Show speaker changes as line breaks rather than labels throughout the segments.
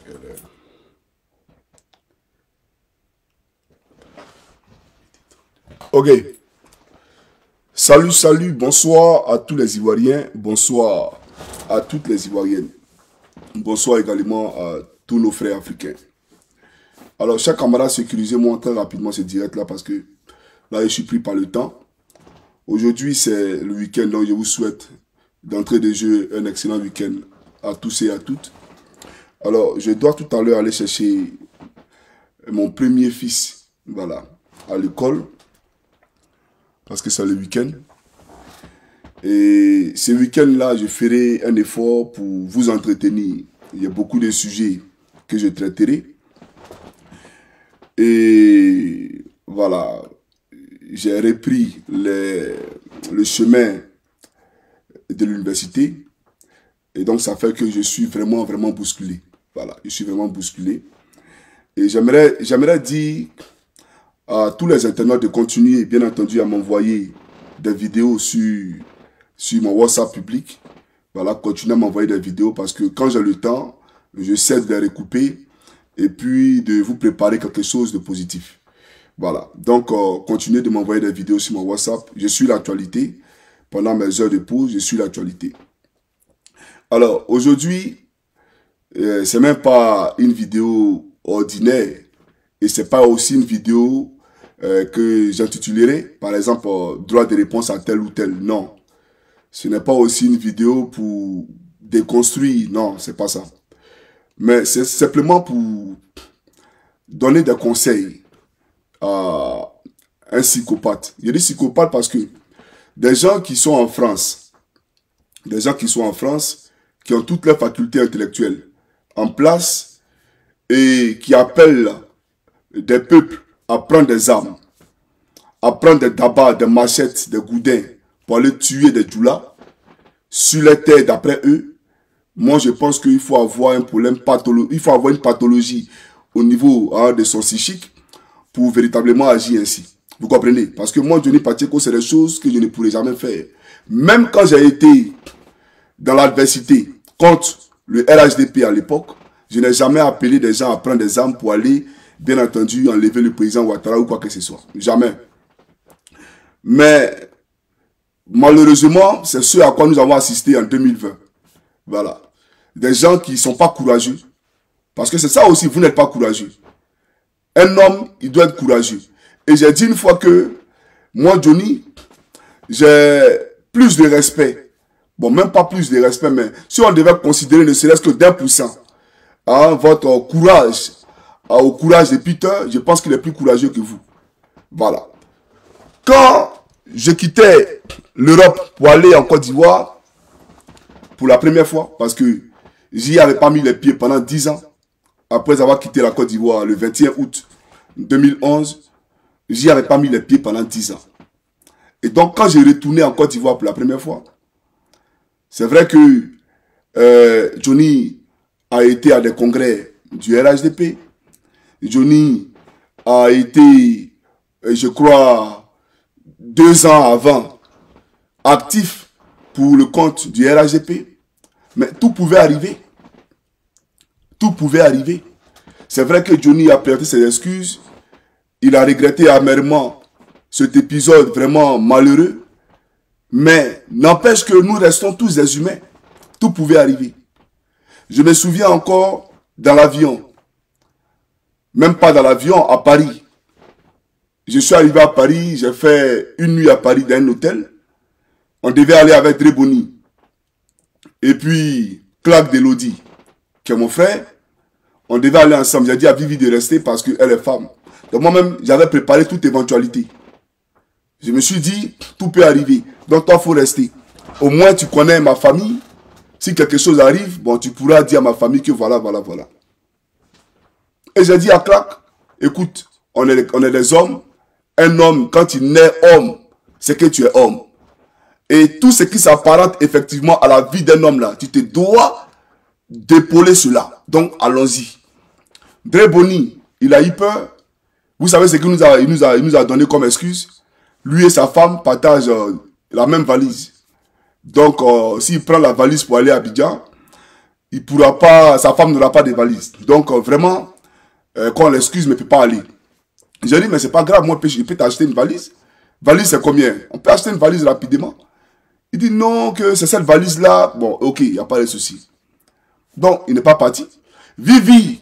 Ok. Salut, bonsoir à tous les Ivoiriens, bonsoir à toutes les Ivoiriennes. Bonsoir également à tous nos frères africains. Alors, chers camarades, sécurisez-moi très rapidement ce direct-là parce que là, je suis pris par le temps. Aujourd'hui, c'est le week-end, donc je vous souhaite d'entrée de jeu un excellent week-end à tous et à toutes. Alors, je dois tout à l'heure aller chercher mon premier fils, voilà, à l'école, parce que c'est le week-end. Et ce week-end-là, je ferai un effort pour vous entretenir. Il y a beaucoup de sujets que je traiterai. Et voilà, j'ai repris le chemin de l'université. Et donc, ça fait que je suis vraiment bousculé. Voilà, je suis vraiment bousculé. Et j'aimerais dire à tous les internautes de continuer, bien entendu, à m'envoyer des vidéos sur mon WhatsApp public. Voilà, continuez à m'envoyer des vidéos parce que quand j'ai le temps, je sais de les recouper et puis de vous préparer quelque chose de positif. Voilà, donc continuez de m'envoyer des vidéos sur mon WhatsApp. Je suis l'actualité. Pendant mes heures de pause, je suis l'actualité. Alors, aujourd'hui, c'est même pas une vidéo ordinaire et c'est pas aussi une vidéo que j'intitulerai, par exemple, droit de réponse à tel ou tel. Non, ce n'est pas aussi une vidéo pour déconstruire. Non, c'est pas ça. Mais c'est simplement pour donner des conseils à un psychopathe. Je dis psychopathe parce que des gens qui sont en France, qui ont toutes leurs facultés intellectuelles en place et qui appellent des peuples à prendre des armes, à prendre des tabacs, des machettes, des goudins pour aller tuer des djoulas sur les terres d'après eux. Moi, je pense qu'il faut avoir un problème pathologique, il faut avoir une pathologie au niveau de son psychique pour véritablement agir ainsi. Vous comprenez? Parce que moi, Johnny Pacheco, c'est des choses que je ne pourrais jamais faire. Même quand j'ai été dans l'adversité contre le RHDP à l'époque, je n'ai jamais appelé des gens à prendre des armes pour aller, bien entendu, enlever le président Ouattara ou quoi que ce soit. Jamais. Mais, malheureusement, c'est ce à quoi nous avons assisté en 2020. Voilà. Des gens qui ne sont pas courageux. Parce que c'est ça aussi, vous n'êtes pas courageux. Un homme, il doit être courageux. Et j'ai dit une fois que, moi, Johnny, j'ai plus de respect. Bon, même pas plus de respect, mais si on devait considérer ne serait-ce que d'1%, votre courage, au courage de Peter, je pense qu'il est plus courageux que vous. Voilà. Quand je quittais l'Europe pour aller en Côte d'Ivoire, pour la première fois, parce que j'y avais pas mis les pieds pendant 10 ans, après avoir quitté la Côte d'Ivoire le 21 août 2011, j'y avais pas mis les pieds pendant 10 ans. Et donc, quand j'ai retourné en Côte d'Ivoire pour la première fois, c'est vrai que Johnny a été à des congrès du RHDP. Johnny a été, je crois, 2 ans avant, actif pour le compte du RHDP. Mais tout pouvait arriver. Tout pouvait arriver. C'est vrai que Johnny a prêté ses excuses. Il a regretté amèrement cet épisode vraiment malheureux. Mais n'empêche que nous restons tous des humains. Tout pouvait arriver. Je me souviens encore dans l'avion. Même pas dans l'avion, à Paris. Je suis arrivé à Paris, j'ai fait une nuit à Paris dans un hôtel. On devait aller avec Dréboni. Et puis, Clark Delody, qui est mon frère. On devait aller ensemble. J'ai dit à Vivi de rester parce qu'elle est femme. Donc moi-même, j'avais préparé toute éventualité. Je me suis dit, tout peut arriver. Donc toi, il faut rester. Au moins, tu connais ma famille. Si quelque chose arrive, bon, tu pourras dire à ma famille que voilà. Et j'ai dit à Clark, écoute, on est des hommes. Un homme, quand il naît homme, c'est que tu es homme. Et tout ce qui s'apparente effectivement à la vie d'un homme là, tu te dois d'épauler cela. Donc, allons-y. Dréboni, il a eu peur. Vous savez ce qu'il nous a donné comme excuse? Lui et sa femme partagent la même valise. Donc, s'il prend la valise pour aller à Abidjan, il pourra pas, sa femme n'aura pas de valise. Donc vraiment, quand on l'excuse, mais il ne peut pas aller. J'ai dit, mais c'est pas grave, moi je peux t'acheter une valise. Valise c'est combien? On peut acheter une valise rapidement. Il dit non, que c'est cette valise-là. Bon, ok, il n'y a pas de souci. Donc, il n'est pas parti. Vivi,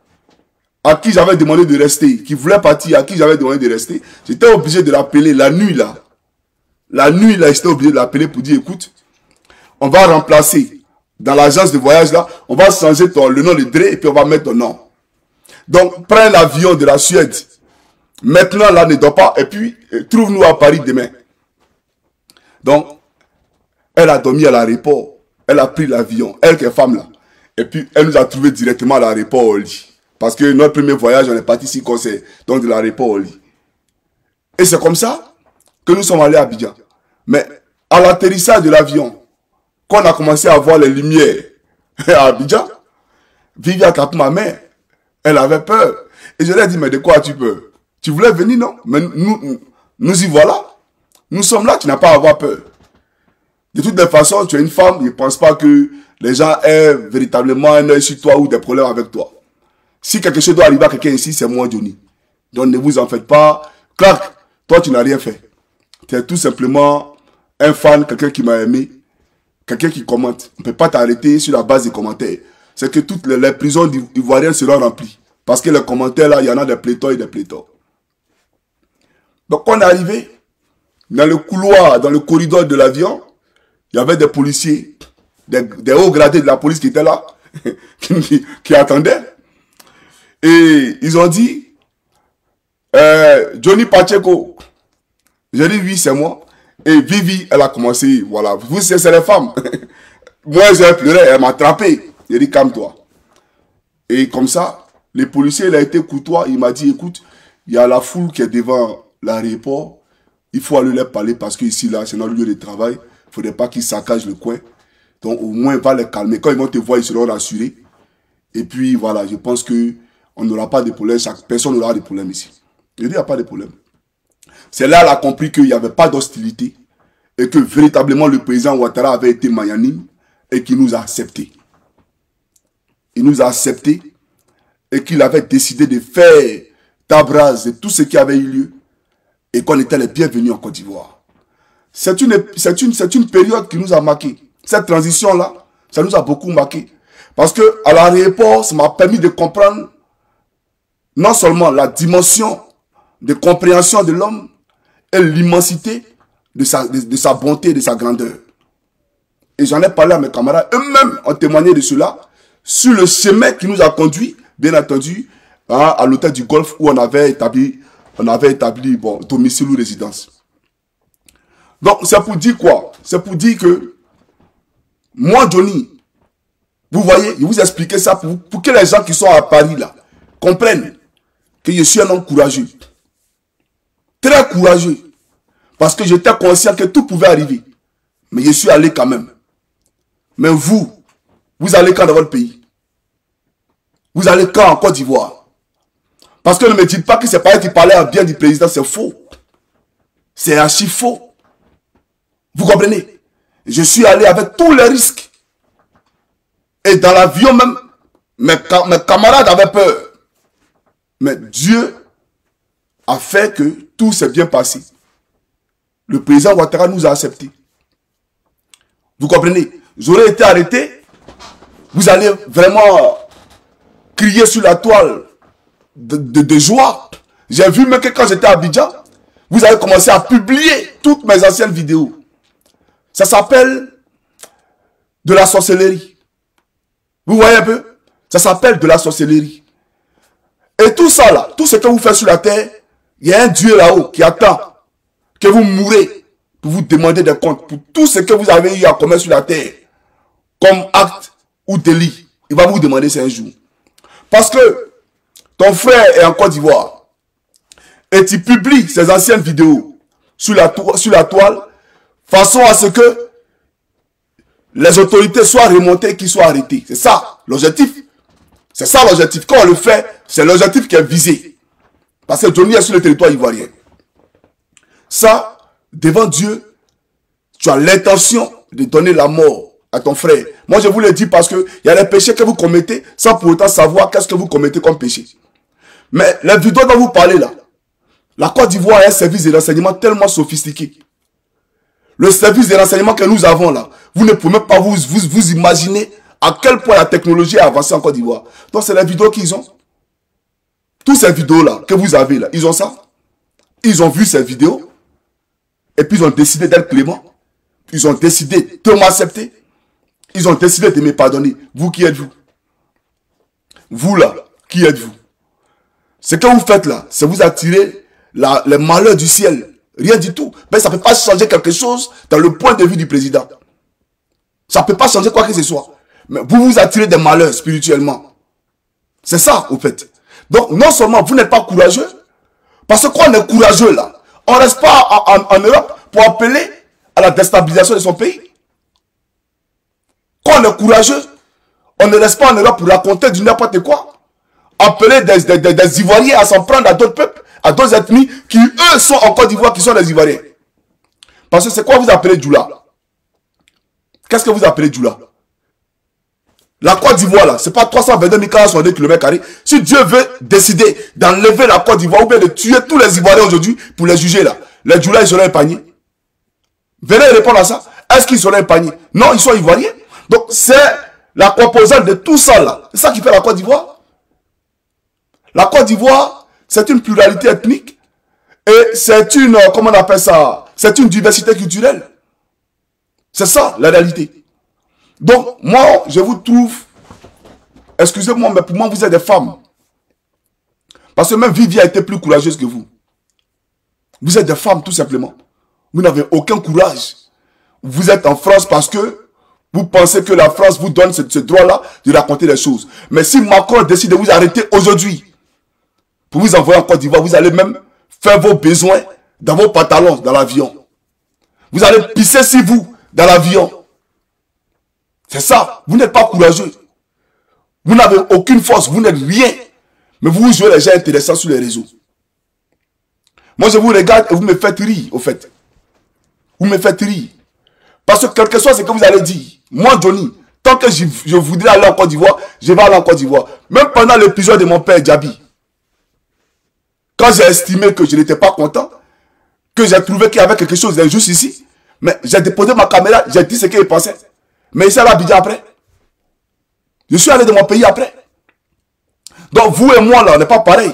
à qui j'avais demandé de rester, qui voulait partir, à qui j'avais demandé de rester, j'étais obligé de l'appeler la nuit là. La nuit là, j'étais obligé de l'appeler pour dire, écoute, on va remplacer dans l'agence de voyage là, on va changer le nom de Dre et puis on va mettre ton nom. Donc, prends l'avion de la Suède. Maintenant là, ne dors pas et puis trouve-nous à Paris demain. Donc, elle a dormi à l'aéroport. Elle a pris l'avion. Elle qui est femme là. Et puis, elle nous a trouvé directement à l'aéroport au lit. Parce que notre premier voyage, on est parti ici conseil. Donc, de l'aéroport au lit. Et c'est comme ça que nous sommes allés à Abidjan. Mais à l'atterrissage de l'avion, quand on a commencé à voir les lumières à Abidjan, Vivi a tapé ma main. Elle avait peur. Et je lui ai dit, mais de quoi as-tu peur? Tu voulais venir, non? Mais nous y voilà. Nous sommes là, tu n'as pas à avoir peur. De toutes les façons, tu es une femme, je ne pense pas que les gens aient véritablement un œil sur toi ou des problèmes avec toi. Si quelque chose doit arriver à quelqu'un ici, c'est moi, Johnny. Donc ne vous en faites pas. Clark, toi, tu n'as rien fait. Tu es tout simplement un fan, quelqu'un qui m'a aimé, quelqu'un qui commente. On ne peut pas t'arrêter sur la base des commentaires. C'est que toutes les prisons ivoiriennes seront remplies. Parce que les commentaires, là, il y en a des pléthores et des pléthores. Donc, quand on est arrivé, dans le couloir, dans le corridor de l'avion, il y avait des policiers, des hauts gradés de la police qui étaient là, qui attendaient. Et ils ont dit, Johnny Pacheco. J'ai dit, oui, c'est moi. Et Vivi, elle a commencé, voilà. Vous, c'est les femmes. Moi, j'ai pleuré, elle m'a attrapé. J'ai dit, calme-toi. Et comme ça, les policiers, il a été courtois. Il m'a dit, écoute, il y a la foule qui est devant l'aéroport. Il faut aller leur parler parce que ici, là, c'est notre lieu de travail. Il ne faudrait pas qu'ils saccagent le coin. Donc, au moins, va les calmer. Quand ils vont te voir, ils seront rassurés. Et puis, voilà, je pense qu'on n'aura pas de problème. Personne n'aura de problème ici. Je dis, il n'y a pas de problème. C'est là qu'elle a compris qu'il n'y avait pas d'hostilité. Et que véritablement, le président Ouattara avait été magnanime et qu'il nous a acceptés. Il nous a acceptés et qu'il avait décidé de faire table rase de tout ce qui avait eu lieu. Et qu'on était les bienvenus en Côte d'Ivoire. C'est une période qui nous a marqué. Cette transition-là, ça nous a beaucoup marqué. Parce qu'à l'aéroport, ça m'a permis de comprendre non seulement la dimension de compréhension de l'homme et l'immensité de sa bonté et de sa grandeur. Et j'en ai parlé à mes camarades. Eux-mêmes ont témoigné de cela sur le chemin qui nous a conduits, bien entendu, à l'hôtel du Golfe où on avait établi bon, domicile ou résidence. Donc, c'est pour dire quoi? C'est pour dire que moi, Johnny, vous voyez, je vous expliquer ça pour que les gens qui sont à Paris, là, comprennent que je suis un homme courageux. Très courageux. Parce que j'étais conscient que tout pouvait arriver. Mais je suis allé quand même. Mais vous allez quand dans votre pays? Vous allez quand en Côte d'Ivoire? Parce que ne me dites pas que c'est pas elle qui parlait bien du président, c'est faux. C'est archi faux. Vous comprenez? Je suis allé avec tous les risques. Et dans l'avion même, mes camarades avaient peur. Mais Dieu a fait que tout s'est bien passé. Le président Ouattara nous a acceptés. Vous comprenez? J'aurais été arrêté. Vous allez vraiment crier sur la toile de joie. J'ai vu même que quand j'étais à Abidjan, vous avez commencé à publier toutes mes anciennes vidéos. Ça s'appelle de la sorcellerie. Vous voyez un peu? Ça s'appelle de la sorcellerie. Et tout ça là, tout ce que vous faites sur la terre, il y a un Dieu là-haut qui attend que vous mourrez pour vous demander des comptes pour tout ce que vous avez eu à commettre sur la terre comme acte ou délit. Il va vous demander ça un jour. Parce que ton frère est en Côte d'Ivoire et tu publies ses anciennes vidéos sur la toile façon à ce que les autorités soient remontées, qu'ils soient arrêtés. C'est ça l'objectif. C'est ça l'objectif. Quand on le fait, c'est l'objectif qui est visé. Parce que Johnny est sur le territoire ivoirien. Ça, devant Dieu, tu as l'intention de donner la mort à ton frère. Moi, je vous le dis parce qu'il y a des péchés que vous commettez sans pour autant savoir qu'est-ce que vous commettez comme péché. Mais la vidéo dont vous parlez là, la Côte d'Ivoire a un service de renseignement tellement sophistiqué. Le service de renseignement que nous avons là, vous ne pouvez même pas vous imaginer à quel point la technologie a avancé en Côte d'Ivoire. Donc, c'est la vidéo qu'ils ont. Toutes ces vidéos-là que vous avez là, ils ont ça. Ils ont vu ces vidéos. Et puis, ils ont décidé d'être clément. Ils ont décidé de m'accepter. Ils ont décidé de me pardonner. Vous, qui êtes-vous? Vous, là, qui êtes-vous? Ce que vous faites là, c'est vous attirer les malheurs du ciel. Rien du tout. Mais ça ne peut pas changer quelque chose dans le point de vue du président. Ça ne peut pas changer quoi que ce soit. Mais vous vous attirez des malheurs spirituellement. C'est ça, au fait. Donc, non seulement vous n'êtes pas courageux, parce que quand on est courageux là, on ne reste pas en Europe pour appeler à la déstabilisation de son pays. Quand on est courageux, on ne reste pas en Europe pour raconter du n'importe quoi. Appeler des Ivoiriens à s'en prendre à d'autres peuples, à d'autres ethnies qui, eux, sont en Côte d'Ivoire, qui sont des Ivoiriens. Parce que c'est quoi vous appelez Djoula? Qu'est-ce que vous appelez Djoula? La Côte d'Ivoire, là, c'est pas 322 462 km². Si Dieu veut décider d'enlever la Côte d'Ivoire ou bien de tuer tous les Ivoiriens aujourd'hui pour les juger, là, les Djoula, ils seront épargnés. Venez répondre à ça. Est-ce qu'ils seront épargnés? Non, ils sont Ivoiriens. Donc, c'est la composante de tout ça, là. C'est ça qui fait la Côte d'Ivoire. La Côte d'Ivoire, c'est une pluralité ethnique et c'est une, comment on appelle ça? C'est une diversité culturelle. C'est ça, la réalité. Donc, moi, je vous trouve, excusez-moi, mais pour moi, vous êtes des femmes. Parce que même Vivi a été plus courageuse que vous. Vous êtes des femmes, tout simplement. Vous n'avez aucun courage. Vous êtes en France parce que vous pensez que la France vous donne ce droit-là de raconter les choses. Mais si Macron décide de vous arrêter aujourd'hui, pour vous envoyer en Côte d'Ivoire, vous allez même faire vos besoins dans vos pantalons, dans l'avion. Vous allez pisser sur vous, dans l'avion. C'est ça. Vous n'êtes pas courageux. Vous n'avez aucune force. Vous n'êtes rien. Mais vous jouez les gens intéressants sur les réseaux. Moi, je vous regarde et vous me faites rire, au fait. Vous me faites rire. Parce que quel que soit ce que vous allez dire, moi, Johnny, tant que je voudrais aller en Côte d'Ivoire, je vais aller en Côte d'Ivoire. Même pendant l'épisode de mon père, Djabi. Quand j'ai estimé que je n'étais pas content, que j'ai trouvé qu'il y avait quelque chose d'injuste ici, mais j'ai déposé ma caméra, j'ai dit ce qu'il pensait. Mais il s'est allé à Abidjan après. Je suis allé de mon pays après. Donc vous et moi, là, on n'est pas pareil.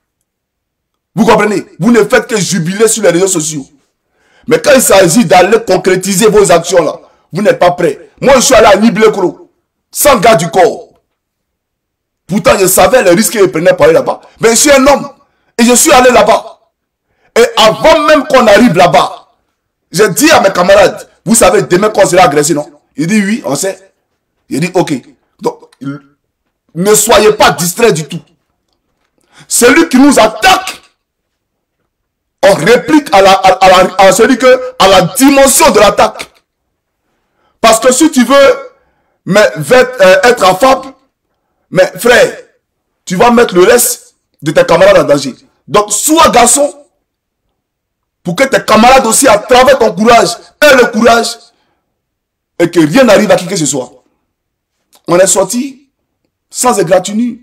Vous comprenez? Vous ne faites que jubiler sur les réseaux sociaux. Mais quand il s'agit d'aller concrétiser vos actions, là, vous n'êtes pas prêts. Moi, je suis allé à Niblekro, sans garde du corps. Pourtant, je savais les risques qu'il prenait pour aller là-bas. Mais je suis un homme. Et je suis allé là-bas. Et avant même qu'on arrive là-bas, j'ai dit à mes camarades, vous savez, demain qu'on sera agressé, non? Il dit oui, on sait. Il dit ok. Donc, ne soyez pas distraits du tout. Celui qui nous attaque, on réplique à la dimension de l'attaque. Parce que si tu veux être affable, mais frère, tu vas mettre le reste de tes camarades en danger. Donc, sois garçon, pour que tes camarades aussi, à travers ton courage, aient le courage, et que rien n'arrive à qui que ce soit. On est sorti sans égratignure.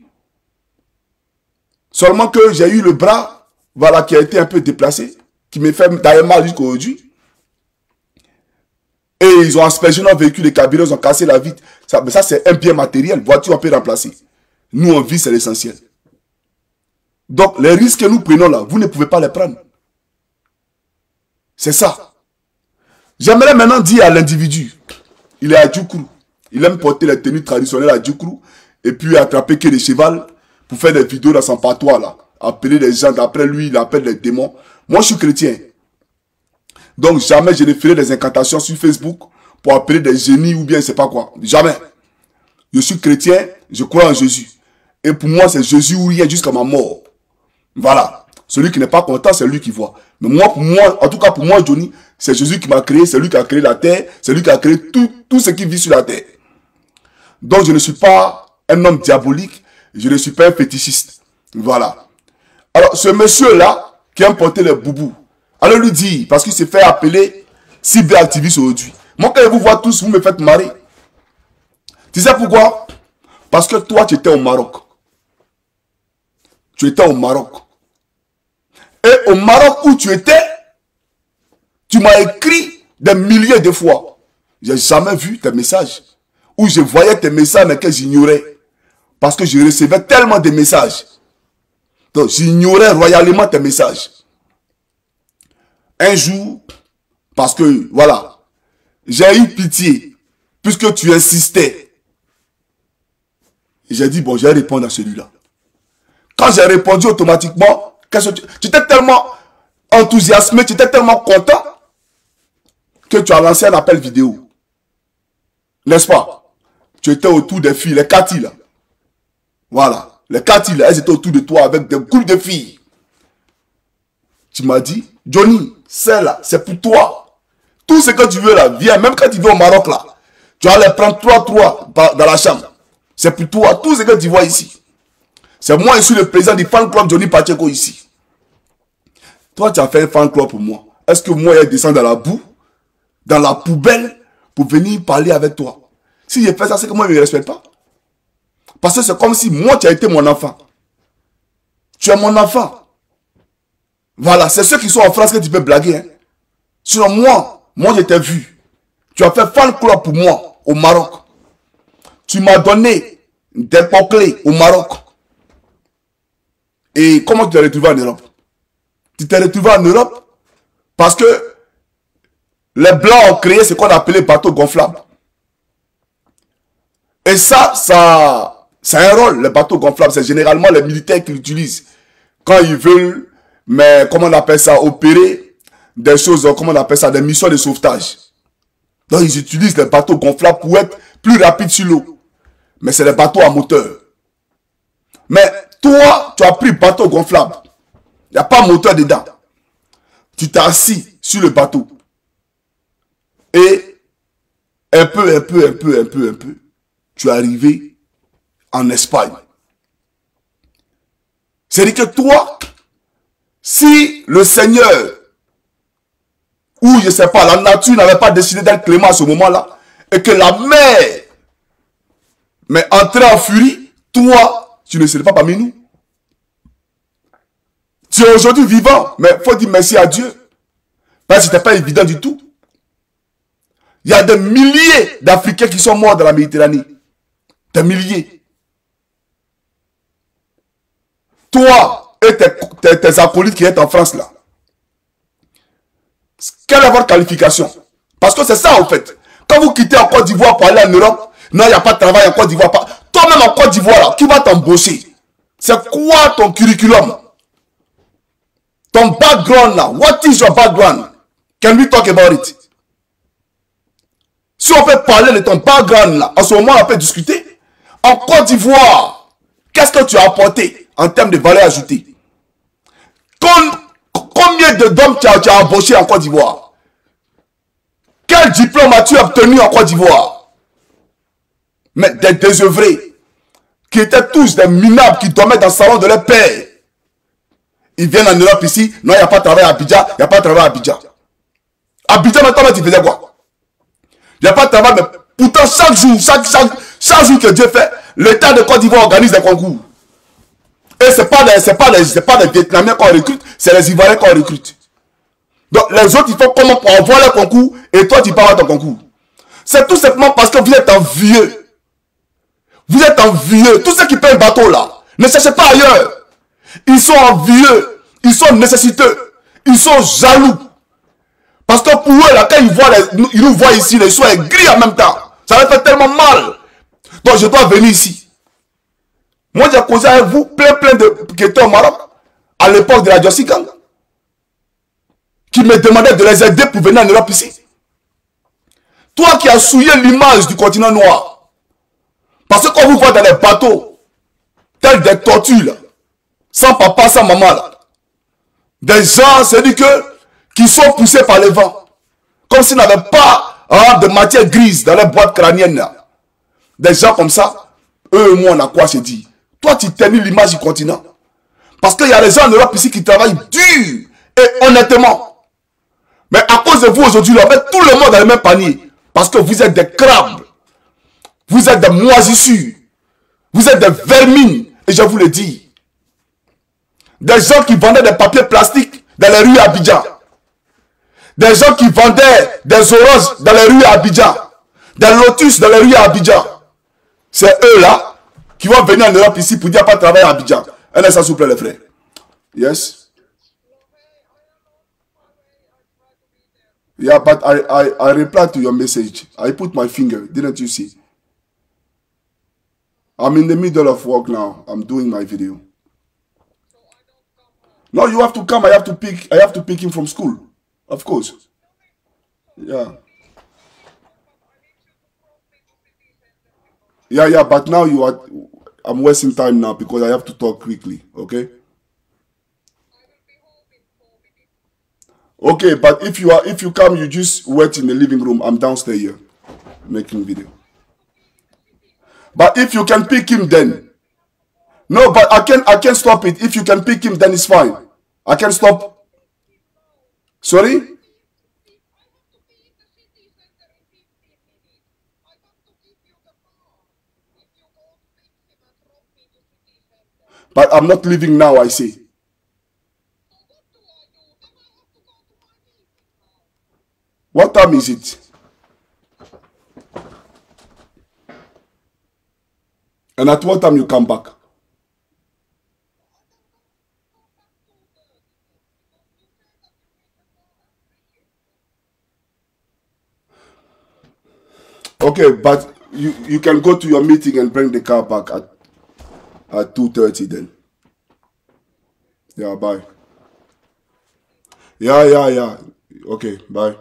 Seulement que j'ai eu le bras, voilà, qui a été un peu déplacé, qui me fait d'ailleurs mal jusqu'à aujourd'hui. Et ils ont aspergé notre véhicule, les cabinets, ils ont cassé la vitre. Ça c'est un bien matériel. Voiture, on peut remplacer. Nous, on vit, c'est l'essentiel. Donc, les risques que nous prenons là, vous ne pouvez pas les prendre. C'est ça. J'aimerais maintenant dire à l'individu, il est à Djoukru. Il aime porter les tenues traditionnelles à Djoukru et puis attraper que les chevals pour faire des vidéos dans son patois là. Appeler les gens, d'après lui, il appelle les démons. Moi, je suis chrétien. Donc, jamais je ne ferai des incantations sur Facebook pour appeler des génies ou bien je ne sais pas quoi. Jamais. Je suis chrétien, je crois en Jésus. Et pour moi, c'est Jésus ou rien jusqu'à ma mort. Voilà. Celui qui n'est pas content, c'est lui qui voit. Mais moi, en tout cas pour moi, Johnny, c'est Jésus qui m'a créé, c'est lui qui a créé la terre, c'est lui qui a créé tout ce qui vit sur la terre. Donc, je ne suis pas un homme diabolique, je ne suis pas un fétichiste. Voilà. Alors, ce monsieur-là, qui aime porter les boubous, allez lui dire, parce qu'il s'est fait appeler cyberactiviste aujourd'hui. Moi, quand je vous vois tous, vous me faites marrer. Tu sais pourquoi? Parce que toi, tu étais au Maroc. Tu étais au Maroc. Et au Maroc où tu étais, tu m'as écrit des milliers de fois. J'ai jamais vu tes messages. Où je voyais tes messages, mais que j'ignorais. Parce que je recevais tellement de messages. Donc, j'ignorais royalement tes messages. Un jour, parce que, voilà, j'ai eu pitié, puisque tu insistais. J'ai dit, bon, je vais répondre à celui-là. Quand j'ai répondu automatiquement, tu étais tellement enthousiasmé, tu étais tellement content, que tu as lancé un appel vidéo. N'est-ce pas? Tu étais autour des filles, les Cathy là. Voilà. Les Cathy là, elles étaient autour de toi avec des groupes de filles. Tu m'as dit, Johnny, celle-là, c'est pour toi. Tout ce que tu veux là, viens. Même quand tu vas au Maroc là, tu vas les prendre 3-3 dans la chambre. C'est pour toi. Tout ce que tu vois ici. C'est moi, je suis le président du fan club Johnny Pacheco ici. Toi, tu as fait un fan club pour moi. Est-ce que moi, je descends dans la boue, dans la poubelle, pour venir parler avec toi? Si je fais ça, c'est que moi, je ne me respecte pas. Parce que c'est comme si moi, tu as été mon enfant. Tu es mon enfant. Voilà, c'est ceux qui sont en France que tu peux blaguer. Hein. Sinon, moi, je t'ai vu. Tu as fait fan club pour moi, au Maroc. Tu m'as donné des pots-clés au Maroc. Et comment tu t'es retrouvé en Europe? Tu t'es retrouvé en Europe parce que les Blancs ont créé ce qu'on appelait bateau gonflable. Et ça c'est un rôle, les bateaux gonflables. C'est généralement les militaires qui l'utilisent. Quand ils veulent, mais comment on appelle ça, opérer des choses, comment on appelle ça, des missions de sauvetage. Donc ils utilisent les bateaux gonflables pour être plus rapides sur l'eau. Mais c'est les bateaux à moteur. Mais toi, tu as pris bateau gonflable. Il n'y a pas de moteur dedans. Tu t'es assis sur le bateau. Et un peu, tu es arrivé en Espagne. C'est-à-dire que toi, si le Seigneur, ou je ne sais pas, la nature n'avait pas décidé d'être clément à ce moment-là, et que la mer mais entrait en furie, toi, tu ne serais pas parmi nous. Tu es aujourd'hui vivant, mais il faut dire merci à Dieu. Parce que ce n'était pas évident du tout. Il y a des milliers d'Africains qui sont morts dans la Méditerranée. Des milliers. Toi et tes acolytes qui sont en France là. Quelle est votre qualification? Parce que c'est ça en fait. Quand vous quittez en Côte d'Ivoire pour aller en Europe, non, il n'y a pas de travail en Côte d'Ivoire. Toi-même en Côte d'Ivoire là, qui va t'embaucher? C'est quoi ton curriculum? Ton background là, what is your background? Can we talk about it? Si on peut parler de ton background là, en ce moment on peut discuter. En Côte d'Ivoire, qu'est-ce que tu as apporté en termes de valeur ajoutée? Combien d'hommes tu as embauché en Côte d'Ivoire? Quel diplôme as-tu obtenu en Côte d'Ivoire? Mais des désœuvrés, qui étaient tous des minables qui dormaient dans le salon de leur père. Ils viennent en Europe ici, non, il n'y a pas de travail à Abidjan, il n'y a pas de travail à Abidjan. Abidjan, maintenant, tu faisais quoi? Il n'y a pas de travail, mais pourtant, chaque jour que Dieu fait, l'État de Côte d'Ivoire organise des concours. Et ce n'est pas des Vietnamiens qu'on recrute, c'est les Ivoiriens qu'on recrute. Donc, les autres, ils font comment pour avoir leur concours, et toi, tu pars à ton concours. C'est tout simplement parce que vous êtes envieux. Vous êtes envieux. Tous ceux qui paient un bateau là, ne cherchez pas ailleurs. Ils sont envieux. Ils sont nécessiteux. Ils sont jaloux. Parce que pour eux, là, quand ils nous voient ici, ils sont aigris en même temps. Ça leur fait tellement mal. Donc je dois venir ici. Moi, j'ai causé avec vous plein de qui étaient au Maroc, à l'époque de la Jossigang, qui me demandaient de les aider pour venir en Europe ici. Toi qui as souillé l'image du continent noir. Parce que quand vous voyez dans les bateaux, tels des tortues, là, sans papa, sans maman, là, des gens, c'est-à-dire qui sont poussés par le vent, comme s'ils n'avaient pas de matière grise dans les boîtes crâniennes. Là. Des gens comme ça, eux et moi, on a quoi se dire? Toi, tu ternis l'image du continent. Parce qu'il y a des gens en Europe ici qui travaillent dur et honnêtement. Mais à cause de vous aujourd'hui, on met tout le monde dans le même panier. Parce que vous êtes des crabes. Vous êtes des moisissures. Vous êtes des vermines. Et je vous le dis. Des gens qui vendaient des papiers plastiques dans les rues à Abidjan. Des gens qui vendaient des oranges dans les rues à Abidjan. Des lotus dans les rues à Abidjan. C'est eux-là qui vont venir en Europe ici pour dire pas travailler à Abidjan. Un instant, s'il vous plaît, les frères. Yes. Yeah, but I replied to your message. I put my finger. Didn't you see? I'm in the middle of work now. I'm doing my video. No, you have to come. I have to pick him from school. Of course. Yeah. Yeah, but now I'm wasting time now because I have to talk quickly, okay? Okay, but if you come, you just wait in the living room. I'm downstairs here making video. But if you can pick him then. No, but I can't stop it. If you can pick him, then it's fine. I can stop. Sorry? But I'm not leaving now, I say. What time is it? And at what time you come back? Okay, but you can go to your meeting and bring the car back at 2:30 then. Yeah, bye. Yeah. Okay, bye.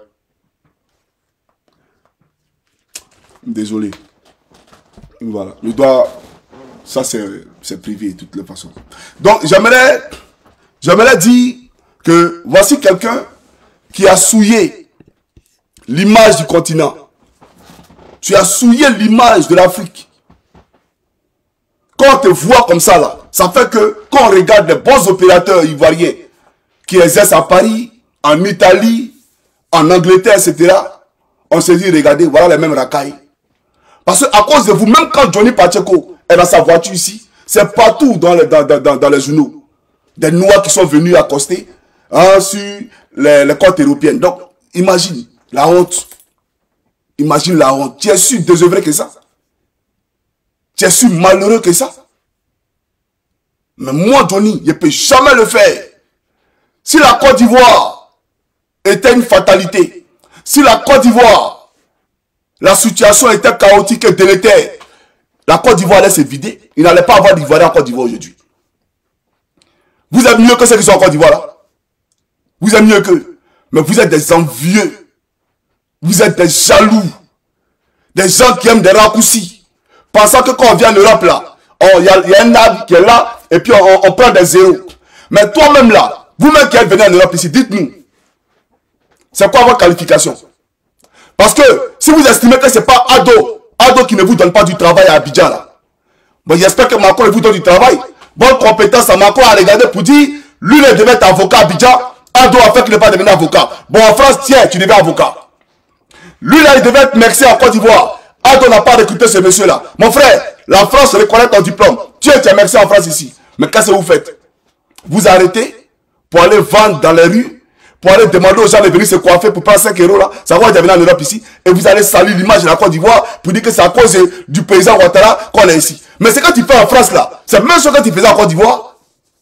Désolé. Voilà. Je dois... Ça, c'est privé de toutes les façons. Donc, j'aimerais dire que voici quelqu'un qui a souillé l'image du continent. Tu as souillé l'image de l'Afrique. Quand on te voit comme ça, là, ça fait que quand on regarde les bons opérateurs ivoiriens qui exercent à Paris, en Italie, en Angleterre, etc., on se dit, regardez, voilà les mêmes racailles. Parce qu'à cause de vous, même quand Johnny Pacheco est dans sa voiture ici, c'est partout dans les journaux. Des Noirs qui sont venus accoster sur les côtes européennes. Donc, imagine la honte. Imagine la honte. Tu es si désœuvré que ça. Tu es si malheureux que ça. Mais moi, Johnny, je ne peux jamais le faire. Si la Côte d'Ivoire était une fatalité, si la Côte d'Ivoire, la situation était chaotique et délétère, la Côte d'Ivoire allait se vider. Il n'allait pas avoir d'Ivoiriens en Côte d'Ivoire aujourd'hui. Vous êtes mieux que ceux qui sont en Côte d'Ivoire là. Vous êtes mieux qu'eux. Mais vous êtes des envieux. Vous êtes des jaloux. Des gens qui aiment des raccourcis. Pensant que quand on vient en Europe là, il y a un arbre qui est là et puis on prend des zéros. Mais toi-même là, vous-même qui êtes venu en Europe ici, dites-nous. C'est quoi votre qualification? Parce que si vous estimez que ce n'est pas Ado qui ne vous donne pas du travail à Abidjan là. Bon, j'espère que Macron vous donne du travail. Bonne compétence à Macron à regarder pour dire, lui il devait être avocat à Abidjan, Ado a fait qu'il ne pas devenir avocat. Bon, en France, tiens, tu deviens avocat. Lui là, il devait être merci en Côte d'Ivoire. Ado n'a pas recruté ce monsieur là. Mon frère, la France reconnaît ton diplôme. Tu es merci en France ici. Mais qu'est-ce que vous faites? Vous arrêtez pour aller vendre dans les rues, pour aller demander aux gens de venir se coiffer pour prendre 5 € là, ça va devenir en Europe ici, et vous allez salir l'image de la Côte d'Ivoire pour dire que c'est à cause du président Ouattara qu'on est ici. Mais ce que tu fais en France là, c'est la même chose que tu faisais en Côte d'Ivoire.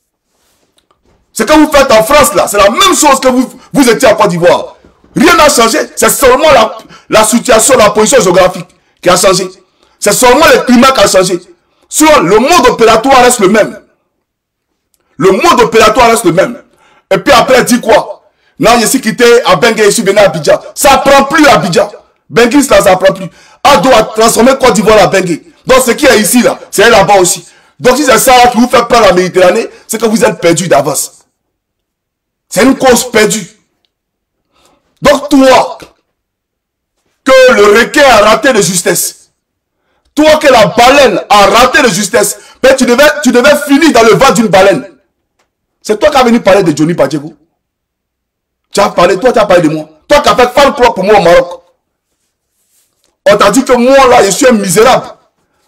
Ce que vous faites en France là, c'est la même chose que vous étiez en Côte d'Ivoire. Rien n'a changé, c'est seulement la situation, la position géographique qui a changé. C'est seulement le climat qui a changé. Sinon, le mode opératoire reste le même. Le mode opératoire reste le même. Et puis après, dit quoi? Non, je suis quitté à Bengue, je suis venu à Abidjan. Ça ne prend plus à Abidjan. Bengue, ça ne prend plus. Ado a transformé Côte d'Ivoire à Bengue. Donc ce qui est ici, là, c'est là-bas aussi. Donc si c'est ça qui vous fait prendre la Méditerranée, c'est que vous êtes perdu d'avance. C'est une cause perdue. Donc toi, que le requin a raté de justesse, toi que la baleine a raté de justesse, mais tu devais finir dans le ventre d'une baleine. C'est toi qui as venu parler de Johnny Pacheco. Tu as parlé, toi tu as parlé de moi. Toi qui as fait fan club pour moi au Maroc. On t'a dit que moi là, je suis un misérable.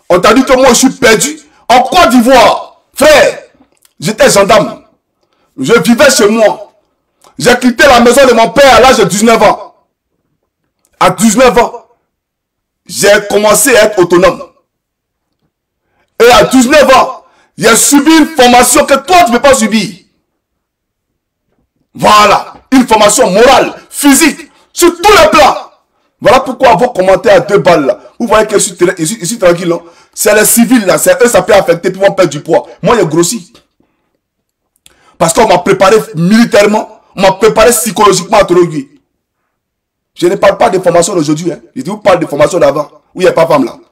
On t'a dit que moi, je suis perdu. En Côte d'Ivoire, frère, j'étais gendarme. Je vivais chez moi. J'ai quitté la maison de mon père à l'âge de 19 ans. À 19 ans, j'ai commencé à être autonome. Et à 19 ans, j'ai subi une formation que toi, tu ne peux pas subir. Voilà. Une formation morale, physique, sur tous les plans. Voilà pourquoi vos commentaires à 2 balles là. Vous voyez que je suis tranquille, non? C'est les civils là, c'est eux ça peut affecter, puis ils vont perdre du poids. Moi, j'ai grossi. Parce qu'on m'a préparé militairement, on m'a préparé psychologiquement à Torogui. Je ne parle pas des formations d'aujourd'hui, hein. Je vous parle des formations d'avant, où il n'y a pas de femme là.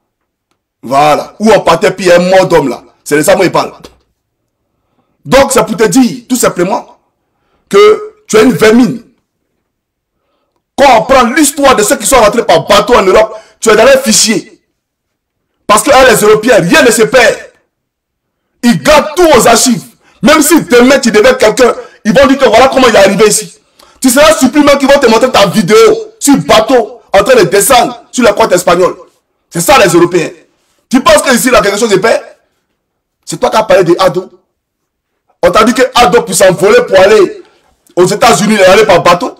Voilà. Où on partait, puis il y a un mort d'homme là. C'est de ça que je parle. Donc, c'est pour te dire, tout simplement, que tu as une vermine. Quand on prend l'histoire de ceux qui sont rentrés par bateau en Europe, tu es dans les fichiers. Parce que les Européens, rien ne se perd. Ils gardent tout aux archives. Même si demain tu devais quelqu'un, ils vont dire que voilà comment il est arrivé ici. Tu seras surpris même qu'ils vont te montrer ta vidéo sur le bateau en train de descendre sur la côte espagnole. C'est ça les Européens. Tu penses que ici, là, quelque chose de paix? C'est toi qui as parlé de Ado. On t'a dit que Ado peut s'envoler pour aller aux États-Unis et aller par bateau.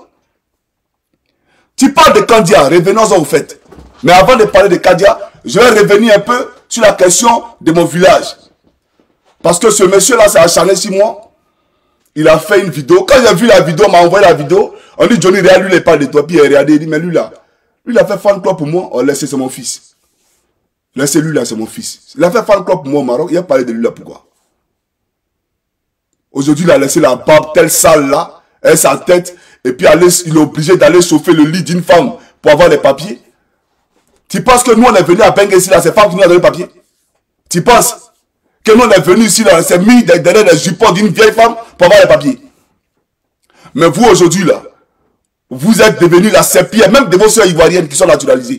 Tu parles de Kandia, revenons-en au fait. Mais avant de parler de Kandia, je vais revenir un peu sur la question de mon village. Parce que ce monsieur-là s'est acharné 6 mois. Il a fait une vidéo. Quand j'ai vu la vidéo, on m'a envoyé la vidéo. On dit Johnny, regarde, lui, il parle de toi. Puis il a regardé, il dit, mais lui là, lui, il a fait fan club pour moi. On laissez, c'est mon fils. Laissez lui là, c'est mon fils. Il a fait fan club pour moi au Maroc. Il a parlé de lui là, pourquoi? Aujourd'hui, il a laissé la barbe telle sale là, et sa tête. Et puis il est obligé d'aller chauffer le lit d'une femme pour avoir les papiers. Tu penses que nous, on est venu à Bengue ici, là, c'est femme qui nous a donné les papiers? Tu penses que nous, on est venu ici, là, c'est mis derrière les jupons d'une vieille femme pour avoir les papiers? Mais vous, aujourd'hui, là, vous êtes devenus la serpillère, même de vos soeurs ivoiriennes qui sont naturalisées.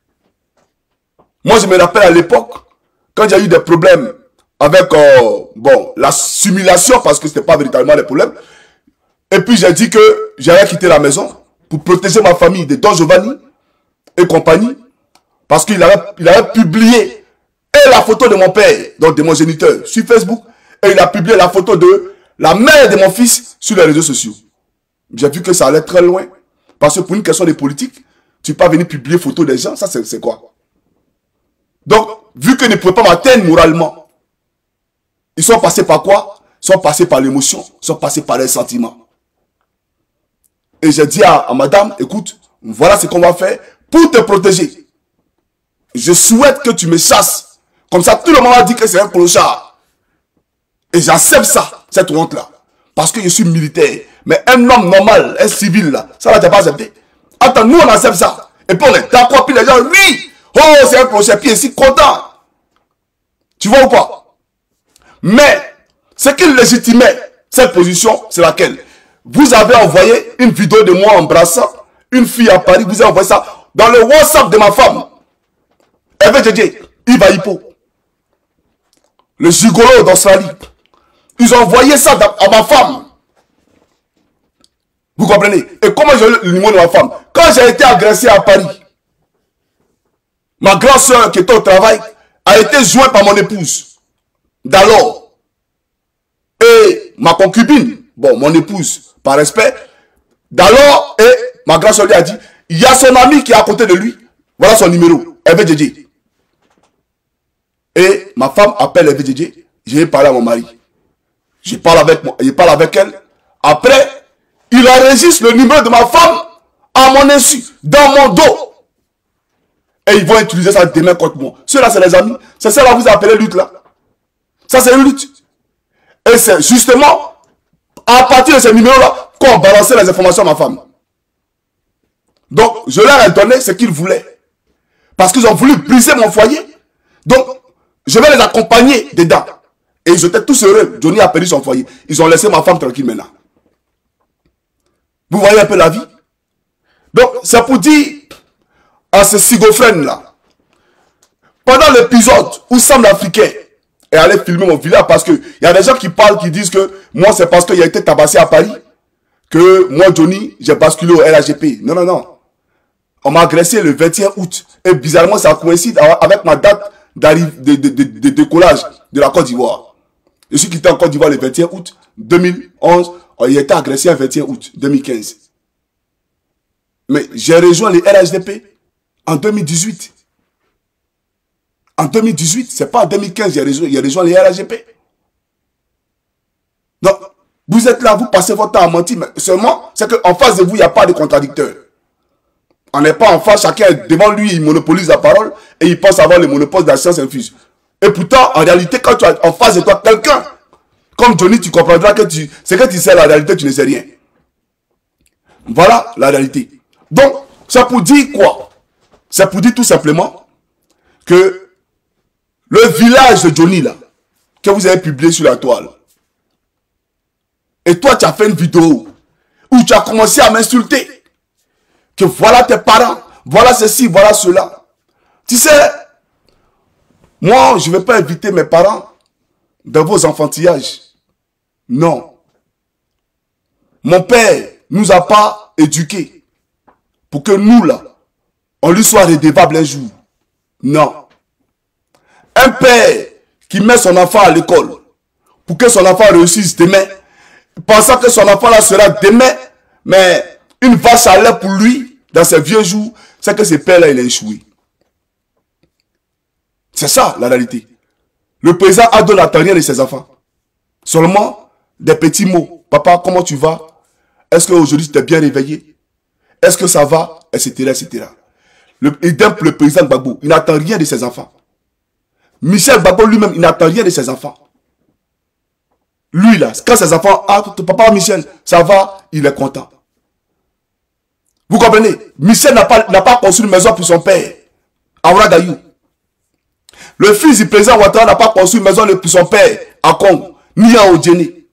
Moi, je me rappelle à l'époque, quand j'ai eu des problèmes avec, bon, la simulation, parce que ce n'était pas véritablement des problèmes. Et puis, j'ai dit que j'allais quitter la maison pour protéger ma famille de Don Giovanni et compagnie. Parce qu'il avait publié et la photo de mon père, donc de mon géniteur, sur Facebook. Et il a publié la photo de la mère de mon fils sur les réseaux sociaux. J'ai vu que ça allait très loin. Parce que pour une question de politique, tu ne peux pas venir publier photo des gens, ça c'est quoi? Donc, vu qu'ils ne pouvaient pas m'atteindre moralement, ils sont passés par quoi? Ils sont passés par l'émotion, ils sont passés par les sentiments. Et j'ai dit à madame, écoute, voilà ce qu'on va faire pour te protéger. Je souhaite que tu me chasses. Comme ça, tout le monde a dit que c'est un clochard. Et j'accepte ça, cette honte-là. Parce que je suis militaire. Mais un homme normal, un civil, là, ça, là, tu n'as pas accepté. Attends, nous, on accepte ça. Et puis, on est d'accord, puis les gens rient. Oh, c'est un clochard, puis ici, content. Tu vois ou pas? Mais, ce qui légitimait cette position, c'est laquelle? Vous avez envoyé une vidéo de moi embrassant une fille à Paris. Vous avez envoyé ça dans le WhatsApp de ma femme. FDJ, Yves Hippo. Le gigolo d'Australie. Ils ont envoyé ça à ma femme. Vous comprenez? Et comment j'ai eu le numéro de ma femme? Quand j'ai été agressé à Paris, ma grande soeur qui était au travail a été jointe par mon épouse. D'alors. Et ma concubine, bon, mon épouse, par respect, d'alors, et ma grande soeur lui a dit, il y a son ami qui est à côté de lui. Voilà son numéro. FDJ. Et ma femme appelle FDJ. Je vais parler à mon mari. Je parle avec elle. Après, il enregistre le numéro de ma femme à mon insu, dans mon dos. Et ils vont utiliser ça demain contre moi. Ceux-là, c'est les amis. C'est ça là vous appelez lutte là. Ça, c'est une lutte. Et c'est justement à partir de ces numéros-là qu'on balançait les informations à ma femme. Donc, je leur ai donné ce qu'ils voulaient. Parce qu'ils ont voulu briser mon foyer. Donc, je vais les accompagner dedans. Et ils étaient tous heureux. Johnny a perdu son foyer. Ils ont laissé ma femme tranquille maintenant. Vous voyez un peu la vie? Donc, c'est pour dire à ce schizophrène-là, pendant l'épisode où Sam l'Africain est allé filmer mon village, parce qu'il y a des gens qui parlent, qui disent que moi, c'est parce qu'il a été tabassé à Paris, que moi, Johnny, j'ai basculé au RAGP. Non, non, non. On m'a agressé le 21 août. Et bizarrement, ça coïncide avec ma date de décollage de la Côte d'Ivoire. Je suis quitté en Côte d'Ivoire le 21 août 2011. Il a été agressé le 21 août 2015. Mais j'ai rejoint les RHDP en 2018. En 2018, c'est pas en 2015 j'ai rejoint les RHDP. Donc, vous êtes là, vous passez votre temps à mentir, mais seulement, c'est qu'en face de vous, il n'y a pas de contradicteur. On n'est pas en face, chacun est devant lui, il monopolise la parole et il pense avoir le monopole de la science infuse. Et pourtant, en réalité, quand tu as en face de toi quelqu'un, comme Johnny, tu comprendras que c'est que tu sais la réalité, tu ne sais rien. Voilà la réalité. Donc, c'est pour dire quoi? C'est pour dire tout simplement que le village de Johnny, là, que vous avez publié sur la toile, et toi, tu as fait une vidéo où tu as commencé à m'insulter. Que voilà tes parents, voilà ceci, voilà cela. Tu sais, moi, je ne vais pas inviter mes parents dans vos enfantillages. Non. Mon père ne nous a pas éduqués pour que nous, là, on lui soit redevable un jour. Non. Un père qui met son enfant à l'école pour que son enfant réussisse demain, pensant que son enfant là sera demain, mais une vache à lait pour lui, dans ses vieux jours, c'est que ce père là il a échoué. C'est ça la réalité. Le président Ado n'attend rien de ses enfants. Seulement des petits mots. Papa, comment tu vas? Est-ce qu'aujourd'hui tu t'es bien réveillé? Est-ce que ça va? Etc. etc. Le président Gbagbo, il n'attend rien de ses enfants. Michel Gbagbo lui-même, il n'attend rien de ses enfants. Lui là, quand ses enfants, ah, papa Michel, ça va, il est content. Vous comprenez? Michel n'a pas construit une maison pour son père, à Ouagadougou. Le fils du président Ouattara n'a pas construit une maison pour son père, à Congo, ni à Odjene.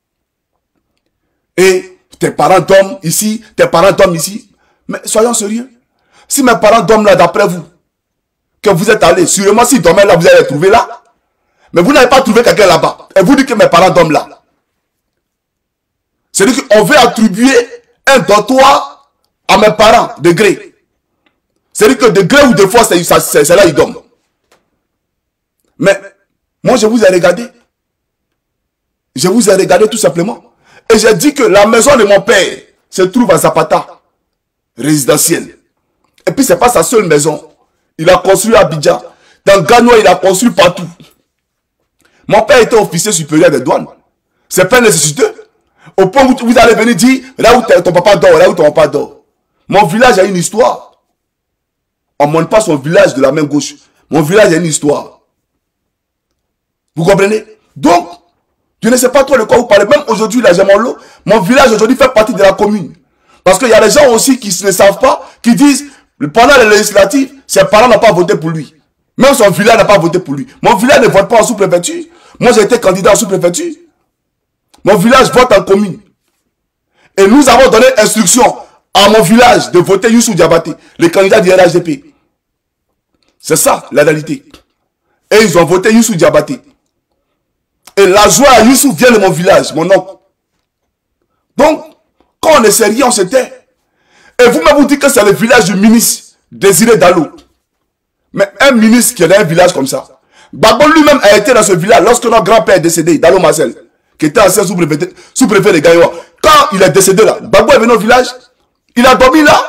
Et tes parents dorment ici, tes parents dorment ici. Mais soyons sérieux. Si mes parents dorment là, d'après vous, que vous êtes allés, sûrement s'ils dormaient là, vous allez les trouver là. Mais vous n'avez pas trouvé quelqu'un là-bas. Et vous dites que mes parents dorment là. C'est-à-dire qu'on veut attribuer un dortoir à mes parents, de gré. C'est-à-dire que de gré ou de force, c'est là ils dorment. Mais, moi je vous ai regardé. Je vous ai regardé tout simplement. Et j'ai dit que la maison de mon père se trouve à Zapata, résidentielle. Et puis c'est pas sa seule maison. Il a construit à Abidjan. Dans Ganois, il a construit partout. Mon père était officier supérieur des douanes. C'est pas nécessiteux. Au point où vous allez venir dire, là où ton papa dort, là où ton papa dort. Mon village a une histoire. On ne monte pas son village de la main gauche. Mon village a une histoire. Vous comprenez? Donc, je ne sais pas trop de quoi vous parlez. Même aujourd'hui, là, j'ai mon village aujourd'hui fait partie de la commune. Parce qu'il y a des gens aussi qui ne savent pas, qui disent, pendant les législatives, ses parents n'ont pas voté pour lui. Même son village n'a pas voté pour lui. Mon village ne vote pas en sous-préfecture. Moi, j'ai été candidat en sous-préfecture. Mon village vote en commune. Et nous avons donné instruction à mon village de voter Youssou Diabaté, le candidat du RHDP. C'est ça, la réalité. Et ils ont voté Youssou Diabaté. Et la joie à Youssou vient de mon village, mon oncle. Donc, quand on ne sait rien, on se tait. Et vous-même vous dites que c'est le village du ministre Désiré Dallo. Mais un ministre qui est dans un village comme ça. Gbagbo lui-même a été dans ce village lorsque notre grand-père est décédé, Dallo Marcel, qui était ancien sous-préfet de Gaïwa. Quand il est décédé là, Gbagbo est venu au village, il a dormi là.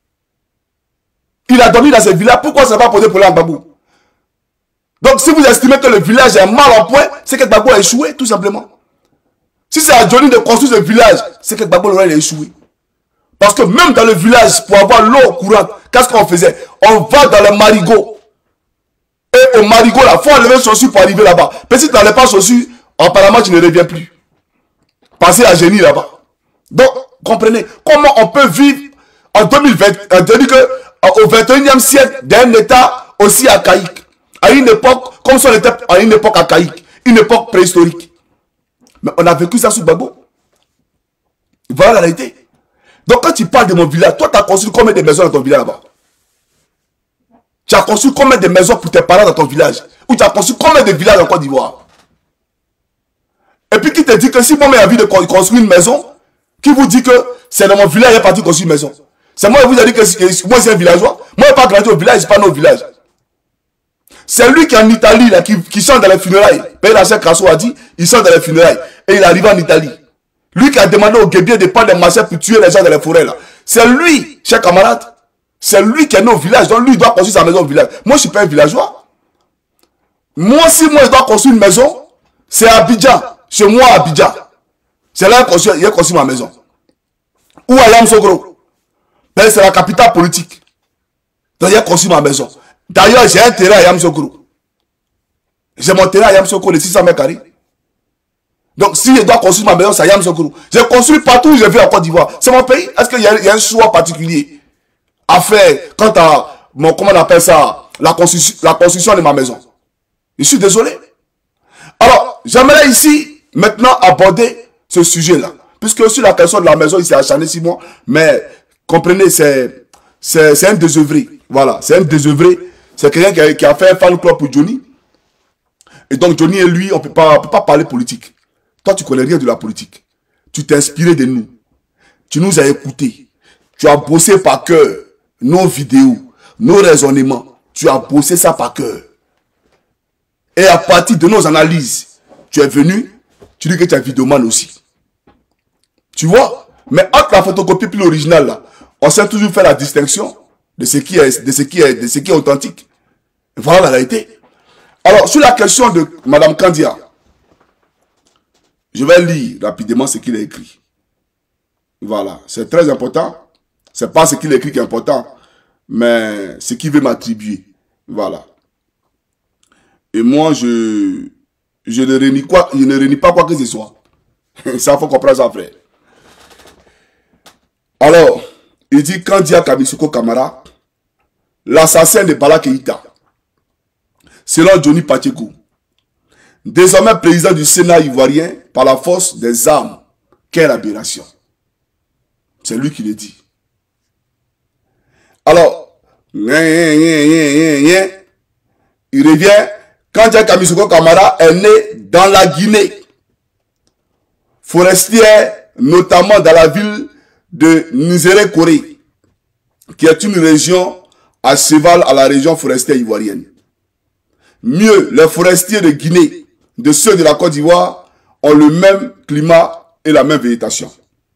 Il a dormi dans ce village. Pourquoi ça ne va pas poser problème à Gbagbo? Donc si vous estimez que le village est mal en point, c'est que Gbagbo a échoué, tout simplement. Si c'est à Johnny de construire ce village, c'est que Gbagbo aurait échoué. Parce que même dans le village, pour avoir l'eau courante, qu'est-ce qu'on faisait? On va dans le marigot. Et au marigot, là, il faut enlever chaussures pour arriver là-bas. Mais si tu n'enlèves pas chaussures, apparemment, tu ne reviens plus. Passez à génie là-bas. Donc, comprenez, comment on peut vivre en 2020, c'est-à-dire qu'au 21e siècle, d'un état aussi archaïque. À une époque, comme si on était à une époque archaïque, une époque préhistorique. Mais on a vécu ça sous Gbagbo. Voilà la réalité. Donc quand tu parles de mon village, toi tu as construit combien de maisons dans ton village là-bas? Tu as construit combien de maisons pour tes parents dans ton village? Ou tu as construit combien de villages en Côte d'Ivoire? Et puis qui te dit que si moi j'ai envie de construire une maison, qui vous dit que c'est dans mon village qu'il est parti construire une maison? C'est moi qui vous ai dit que moi c'est un villageois. Moi je n'ai pas grandi au village, je ne suis pas né au village. C'est lui qui est en Italie, là, qui chante dans les funérailles. Père Lachek Kasso a dit, il chante dans les funérailles. Et il arrive en Italie. Lui qui a demandé aux guébiers de prendre des machins pour tuer les gens dans les forêts, là. C'est lui, chers camarades. C'est lui qui est né au village. Donc lui, il doit construire sa maison au village. Moi, je ne suis pas un villageois. Moi, si moi, je dois construire une maison, c'est à Abidjan. Chez moi, à Abidjan. C'est là qu'il a construit ma maison. Ou à Yamoussoukro. C'est la capitale politique. Donc, il a construit ma maison. D'ailleurs, j'ai un terrain à Yamoussoukro. J'ai mon terrain à Yamoussoukro de 600 mètres carrés. Donc, si je dois construire ma maison, c'est à Yamoussoukro. J'ai construit partout où je vais en Côte d'Ivoire. C'est mon pays. Est-ce qu'il y a un choix particulier à faire quant à, comment on appelle ça, la construction de ma maison? Je suis désolé. Alors, j'aimerais ici, maintenant, aborder ce sujet-là. Puisque sur la question de la maison, il s'est acharné 6 mois. Mais, comprenez, c'est un désœuvré. Voilà, c'est un désœuvré. C'est quelqu'un qui a fait un fan club pour Johnny. Et donc, Johnny et lui, on ne peut pas parler politique. Toi, tu ne connais rien de la politique. Tu t'es inspiré de nous. Tu nous as écoutés. Tu as bossé par cœur nos vidéos, nos raisonnements. Tu as bossé ça par cœur. Et à partir de nos analyses, tu es venu, tu dis que tu es vidéoman aussi. Tu vois? Mais entre la photocopie et l'original, là, on sait toujours faire la distinction de ce qui est authentique. Voilà la réalité. Alors, sur la question de Mme Kandia, je vais lire rapidement ce qu'il a écrit. Voilà, c'est très important. Ce n'est pas ce qu'il a écrit qui est important, mais ce qu'il veut m'attribuer. Voilà. Et moi, je ne réunis pas quoi que ce soit. Ça, il faut comprendre ça, frère. Alors, il dit Kandia Kamisuko Kamara, l'assassin de Bala Keïta, selon Johnny Pacheco, désormais président du Sénat ivoirien par la force des armes. Quelle aberration. C'est lui qui le dit. Alors, il revient. Kandia Kamisuko Kamara est né dans la Guinée, forestière, notamment dans la ville de Nzéré-Koré, qui est une région à cheval à la région forestière ivoirienne. Mieux, les forestiers de Guinée, de ceux de la Côte d'Ivoire, ont le même climat et la même végétation.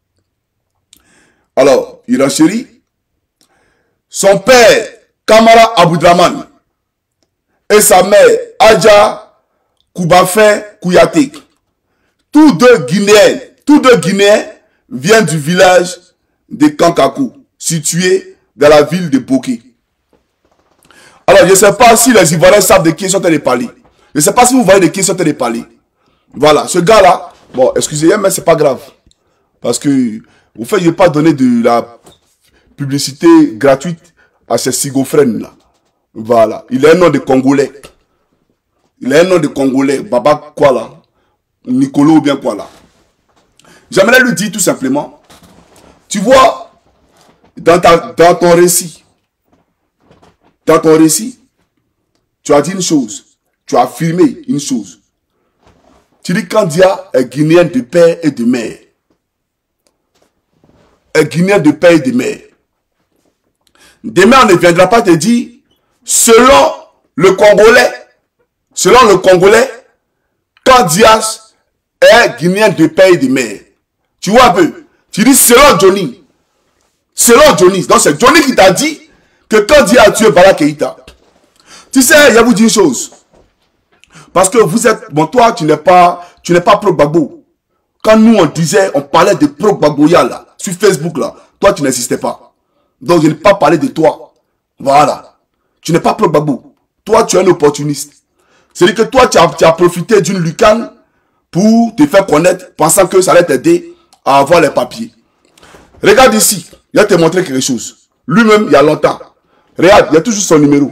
Alors, il renchérit. Son père, Kamara Aboudraman, et sa mère, Adja Koubafen Kouyaté, tous deux Guinéens viennent du village de Kankakou, situé dans la ville de Boké. Alors, je ne sais pas si les Ivoiriens savent de qui ils sont en train de parler. Je ne sais pas si vous voyez de qui ils sont en train de parler. Voilà, ce gars-là, bon, excusez-moi, mais c'est pas grave. Parce que, au fait, je ne vais pas donner de la publicité gratuite à ces sigofrènes-là. Voilà, il a un nom de Congolais. Il a un nom de Congolais, Baba quoi là, Nicolo ou bien quoi là. J'aimerais lui dire tout simplement, tu vois, dans ton récit, tu as dit une chose, tu as affirmé une chose. Tu dis Kandia est guinéen de père et de mère. Est guinéen de père et de mère. Demain, on ne viendra pas te dire, selon le Congolais, Kandia est guinéen de père et de mère. Tu vois un peu? Tu dis selon Johnny. Selon Johnny. Donc c'est Johnny qui t'a dit que Kandia a tué Bala Keïta. Tu sais, il y a vous dire une chose. Parce que vous êtes... Bon, toi, tu n'es pas pro-Gbagbo. Quand nous, on parlait de pro-Gbagboya, là, sur Facebook, là, toi, tu n'existais pas. Donc, je n'ai pas parlé de toi. Voilà. Tu n'es pas pro-Gbagbo. Toi, tu es un opportuniste. C'est-à-dire que toi, tu as profité d'une lucane pour te faire connaître, pensant que ça allait t'aider à avoir les papiers. Regarde ici. Il va te montrer quelque chose. Lui-même, il y a longtemps. Regarde, il y a toujours son numéro.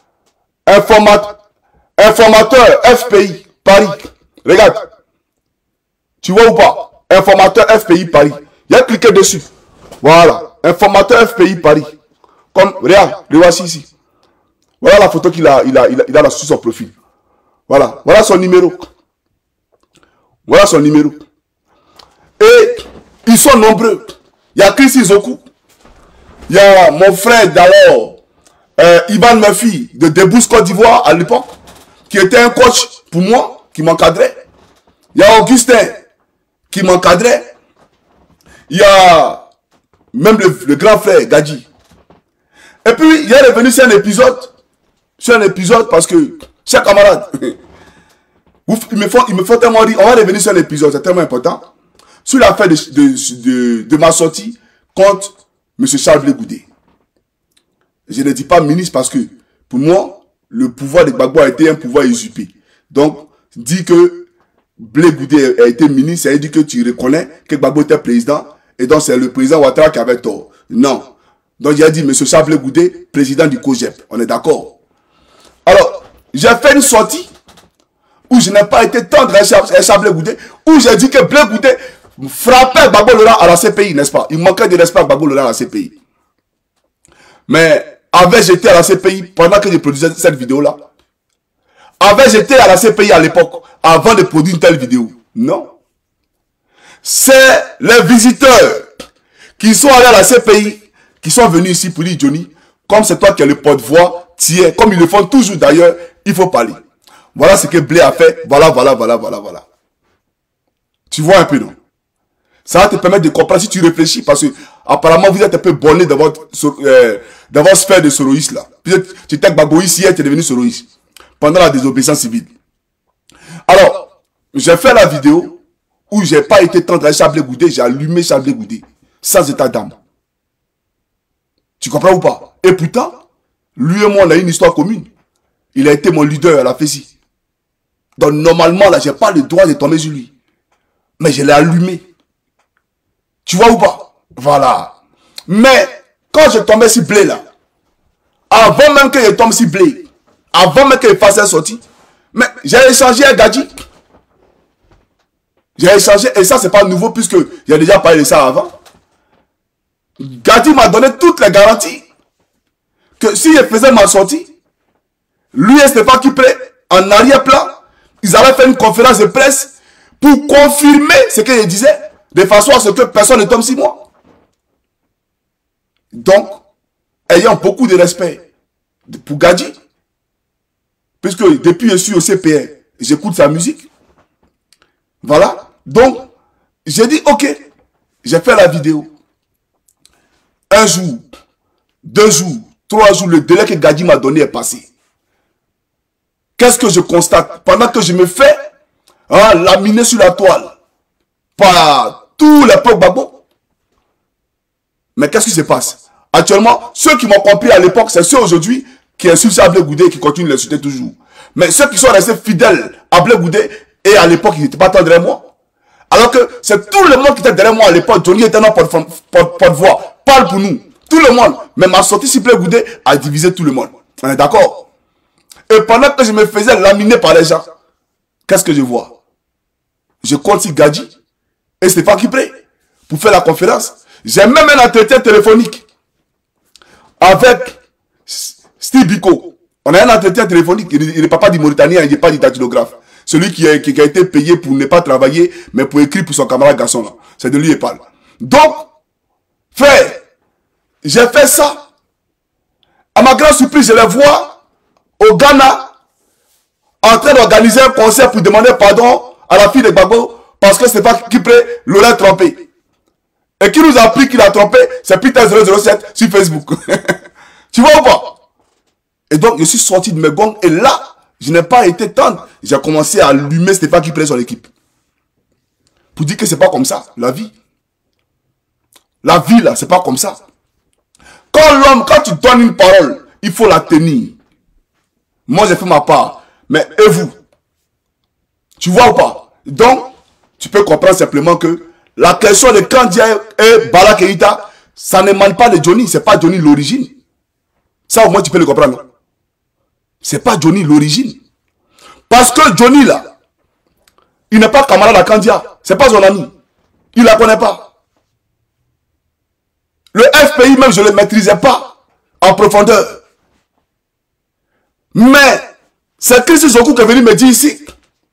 Informateur FPI, Paris. Regarde. Tu vois ou pas? Informateur FPI, Paris. Il a cliqué dessus. Voilà. Informateur FPI, Paris. Comme, regarde, le voici ici. Voilà la photo qu'il a là sur son profil. Voilà. Voilà son numéro. Voilà son numéro. Et ils sont nombreux. Il y a Chris Izoku. Il y a mon frère d'alors, Ivan Murphy de Debousse Côte d'Ivoire à l'époque, qui était un coach pour moi, qui m'encadrait. Il y a Augustin qui m'encadrait. Il y a même le grand frère Gadji. Et puis, il est revenu sur un épisode parce que, chers camarades, il me faut tellement rire. On va revenir sur l'épisode, c'est tellement important. Sur l'affaire de ma sortie contre M. Charles Blé Goudé. Je ne dis pas ministre parce que, pour moi, le pouvoir de Gbagbo a été un pouvoir usurpé. Donc, dit que Blé Goudé a été ministre, ça veut dire que tu reconnais que Gbagbo était président, et donc c'est le président Ouattara qui avait tort. Non. Donc, j'ai dit, M. Charles Blé Goudé, président du COGEP. On est d'accord. Alors, j'ai fait une sortie où je n'ai pas été tendre à Charles Blé Goudé, où j'ai dit que Blé Goudé frappait Gbagbo Laurent à la CPI, n'est-ce pas? Il manquait de respect à Gbagbo Laurent à la CPI. Mais, avait-je été à la CPI pendant que je produisais cette vidéo-là? Avait-je été à la CPI à l'époque, avant de produire une telle vidéo? Non. C'est les visiteurs qui sont allés à la CPI, qui sont venus ici pour dire, Johnny, comme c'est toi qui es le porte-voix, tiens, comme ils le font toujours d'ailleurs, il faut parler. Voilà ce que Blé a fait, voilà. Tu vois un peu, non? Ça va te permettre de comprendre si tu réfléchis, parce que apparemment vous êtes un peu borné dans votre sphère de soroïsme là. Tu étais Gbagboïs hier, tu es devenu soroïsme. Pendant la désobéissance civile. Alors, j'ai fait la vidéo où j'ai pas été tendre à Charles Blé Goudé, j'ai allumé Charles Blé Goudé, sans état d'âme. Tu comprends ou pas? Et pourtant, lui et moi, on a une histoire commune. Il a été mon leader à la FESI. Donc, normalement, là, j'ai pas le droit de tomber sur lui. Mais je l'ai allumé. Tu vois ou pas? Voilà. Mais, quand je tombais sur Blé, là, avant même que je tombe sur Blé, avant même qu'il fasse sa sortie, mais j'ai échangé avec Gadji. J'ai échangé, et ça, c'est pas nouveau, puisque j'ai déjà parlé de ça avant. Gadji m'a donné toutes les garanties que si je faisais ma sortie, lui et Stéphane Kipré, en arrière-plan, ils allaient faire une conférence de presse pour confirmer ce que je disais, de façon à ce que personne ne tombe sur moi. Donc, ayant beaucoup de respect pour Gadji, puisque depuis que je suis au CPR, j'écoute sa musique. Voilà. Donc, j'ai dit, ok, j'ai fait la vidéo. Un jour, 2 jours, 3 jours, le délai que Gadji m'a donné est passé. Qu'est-ce que je constate? Pendant que je me fais laminer sur la toile par tous les peuples Gbagbo. Mais qu'est-ce qui se passe? Actuellement, ceux qui m'ont compris à l'époque, c'est ceux aujourd'hui qui insultent à Blé Goudé et qui continuent de l'insulter toujours. Mais ceux qui sont restés fidèles à Blé Goudé, et à l'époque, ils n'étaient pas tant derrière moi. Alors que c'est tout le monde qui était derrière moi à l'époque. Johnny était dans porte-voix. Parle pour nous. Tout le monde. Mais ma sortie sur Blé Goudé a divisé tout le monde. On est d'accord? Et pendant que je me faisais laminer par les gens, qu'est-ce que je vois? Je compte sur Gadji et Stéphane Kipré pour faire la conférence. J'ai même un entretien téléphonique avec Steve Biko. On a un entretien téléphonique. Il n'est pas du Mauritanien, il n'est pas du datilographe. Celui qui a été payé pour ne pas travailler, mais pour écrire pour son camarade garçon là. C'est de lui qu'il parle. Donc, frère, j'ai fait ça. À ma grande surprise, je les vois au Ghana en train d'organiser un concert pour demander pardon à la fille de Gbagbo parce que c'est pas Kipré l'aurait trompé. Et qui nous a appris qu'il a trompé, c'est Peter 007 sur Facebook. Tu vois ou pas? Et donc, je suis sorti de mes gongs et là, je n'ai pas été tendre. J'ai commencé à allumer Stéphane Kipré son équipe. Pour dire que c'est pas comme ça, la vie. La vie, là, c'est pas comme ça. Quand tu donnes une parole, il faut la tenir. Moi, j'ai fait ma part. Mais, et vous? Tu vois ou pas? Donc, tu peux comprendre simplement que la question de Kandia et Bala Keïta, ça ne manque pas de Johnny. C'est pas Johnny l'origine. Ça, au moins, tu peux le comprendre. C'est pas Johnny l'origine. Parce que Johnny, là, il n'est pas camarade à Kandia. C'est pas son ami. Il ne la connaît pas. Le FPI, même, je ne le maîtrisais pas en profondeur. Mais, c'est Christy Zokou qui est venu me dire ici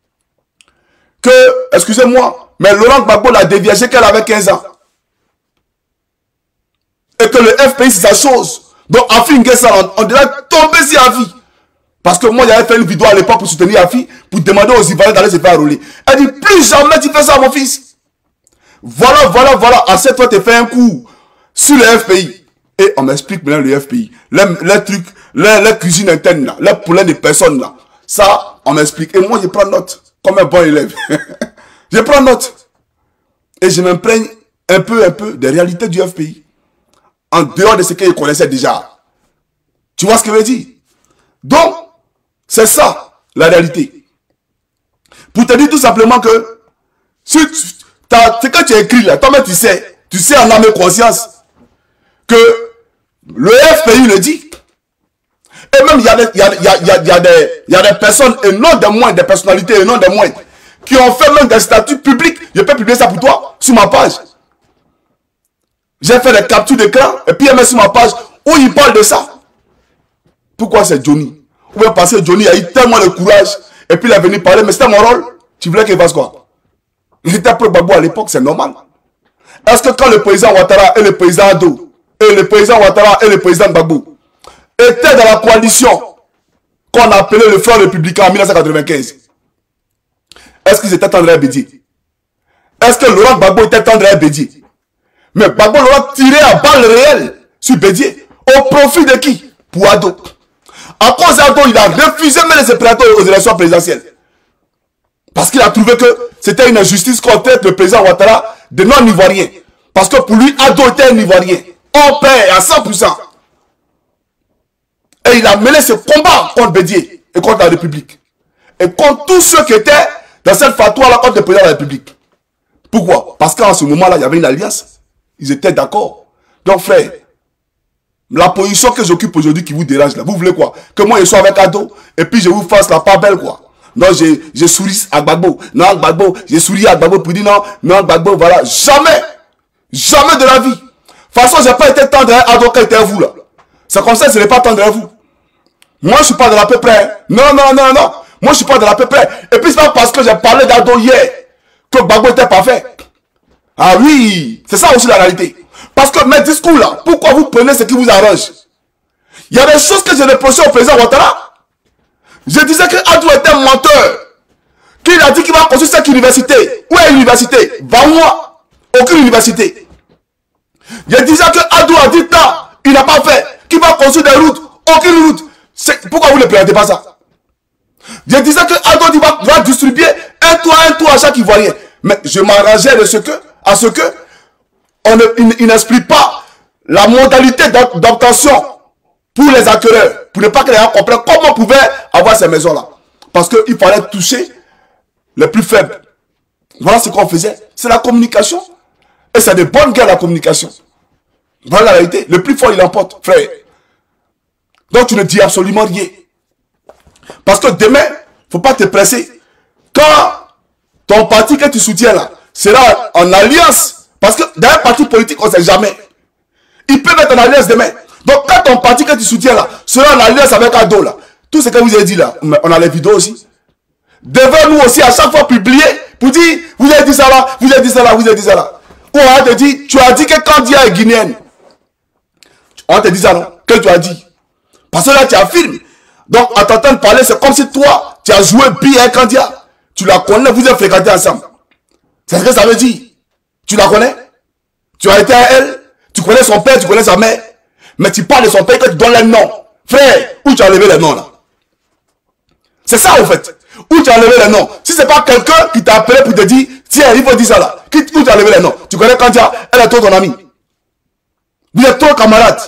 que, excusez-moi, mais Laurent Gbagbo l'a déviagé qu'elle avait 15 ans. Et que le FPI, c'est sa chose. Donc, Afi Nguessa, on devrait tomber sur Afi. Parce que moi, j'avais fait une vidéo à l'époque pour soutenir Afi, pour demander aux Ivoiriens d'aller se faire rouler. Elle dit, plus jamais tu fais ça, mon fils. Voilà. À cette fois, tu fais un coup sur le FPI. Et on m'explique maintenant le FPI. Les trucs, les cuisines internes, là, les poulets de personnes, là. Ça, on m'explique. Et moi, je prends note, comme un bon élève. Je prends note. Et je m'imprègne un peu des réalités du FPI. En dehors de ce qu'ils connaissaient déjà. Tu vois ce que je veux dire? Donc, c'est ça, la réalité. Pour te dire tout simplement que, si ce que tu as écrit là, toi-même tu sais en âme et conscience, que le FPI le dit. Et même, il y a des personnes, et non des moindres, des personnalités, et non des moindres, qui ont fait même des statuts publics. Je peux publier ça pour toi, sur ma page. J'ai fait des captures d'écran, et puis il met sur ma page, où il parle de ça. Pourquoi c'est Johnny? Ou bien parce que Johnny a eu tellement de courage, et puis il est venu parler, mais c'était mon rôle. Tu voulais qu'il fasse quoi? Il était pro Gbagbo à l'époque, c'est normal. Est-ce que quand le président Ouattara et le président Ado, et le président Ouattara et le président Gbagbo étaient dans la coalition qu'on appelait le Front républicain en 1995, est-ce qu'ils étaient tendres à Bédier? Est-ce que Laurent Gbagbo était tendre à Bédier? Mais Gbagbo l'aura tiré à balles réelles sur Bédier. Au profit de qui? Pour Ado. À cause d'Ado, il a refusé même les séparateurs aux élections présidentielles. Parce qu'il a trouvé que c'était une injustice contre le président Ouattara de non-ivoiriens. Parce que pour lui, Ado était un Ivoirien. On paie à 100%. Et il a mené ce combat contre Bédier et contre la République. Et contre tous ceux qui étaient dans cette fatwa-là contre le président de la République. Pourquoi? Parce qu'en ce moment-là, il y avait une alliance. Ils étaient d'accord. Donc frère, la position que j'occupe aujourd'hui qui vous dérange là, vous voulez quoi? Que moi je sois avec Ado et puis je vous fasse la part belle quoi? Non, je souris à Gbagbo. Non, Gbagbo, je souris à Gbagbo pour dire non, Gbagbo, voilà. Jamais. Jamais de la vie. De toute façon, je n'ai pas été tendre à Ado quand était vous là. C'est comme ça que ce n'est pas tendre à vous. Moi, je ne suis pas de la peu près. Non. Moi, je ne suis pas de la peu près. Et puis, c'est pas parce que j'ai parlé d'Ado hier que Gbagbo était parfait. Ah oui, c'est ça aussi la réalité. Parce que mes discours là, pourquoi vous prenez ce qui vous arrange? Il y a des choses que j'ai reproché au président Ouattara. Je disais que Ado était un menteur. Qu'il a dit qu'il va construire cette université. Où est l'université? Va-moi. Aucune université. Je disais que Ado a dit ça. Il n'a pas fait. Qu'il va construire des routes. Aucune route. Pourquoi vous ne présentez pas ça? Je disais que Ado va distribuer un toit à chaque Ivoirien. Mais je m'arrangeais à ce que il n'explique pas la modalité d'obtention pour les acquéreurs, pour ne pas que les gens comprennent comment on pouvait avoir ces maisons-là. Parce qu'il fallait toucher les plus faibles. Voilà ce qu'on faisait. C'est la communication. Et c'est de bonnes guerres la communication. Voilà la réalité. Le plus fort, il emporte, frère. Donc tu ne dis absolument rien. Parce que demain, il ne faut pas te presser. Quand ton parti que tu soutiens là sera en alliance, parce que dans un parti politique, on ne sait jamais. Il peut mettre en alliance demain. Donc quand ton parti que tu soutiens là sera en alliance avec Ado là, tout ce que vous avez dit là, on a les vidéos aussi. Devant nous aussi à chaque fois publier pour dire, vous avez dit ça là, vous avez dit ça là, vous avez dit ça là. Ou on te dit, tu as dit que Kandia est guinéenne. On te dit ça non, que tu as dit. Parce que là tu affirmes. Donc en t'entendant parler, c'est comme si toi, tu as joué bien avec Kandia. Tu la connais, vous êtes fréquentés ensemble. C'est ce que ça veut dire. Tu la connais? Tu as été à elle? Tu connais son père, tu connais sa mère? Mais tu parles de son père que tu donnes les noms. Frère, où tu as enlevé les noms là? C'est ça en fait. Où tu as enlevé les noms? Si c'est pas quelqu'un qui t'a appelé pour te dire, tiens, il faut dire ça là. Où tu as enlevé les noms? Tu connais Kandia, elle est trop ton amie. Vous êtes trop camarades.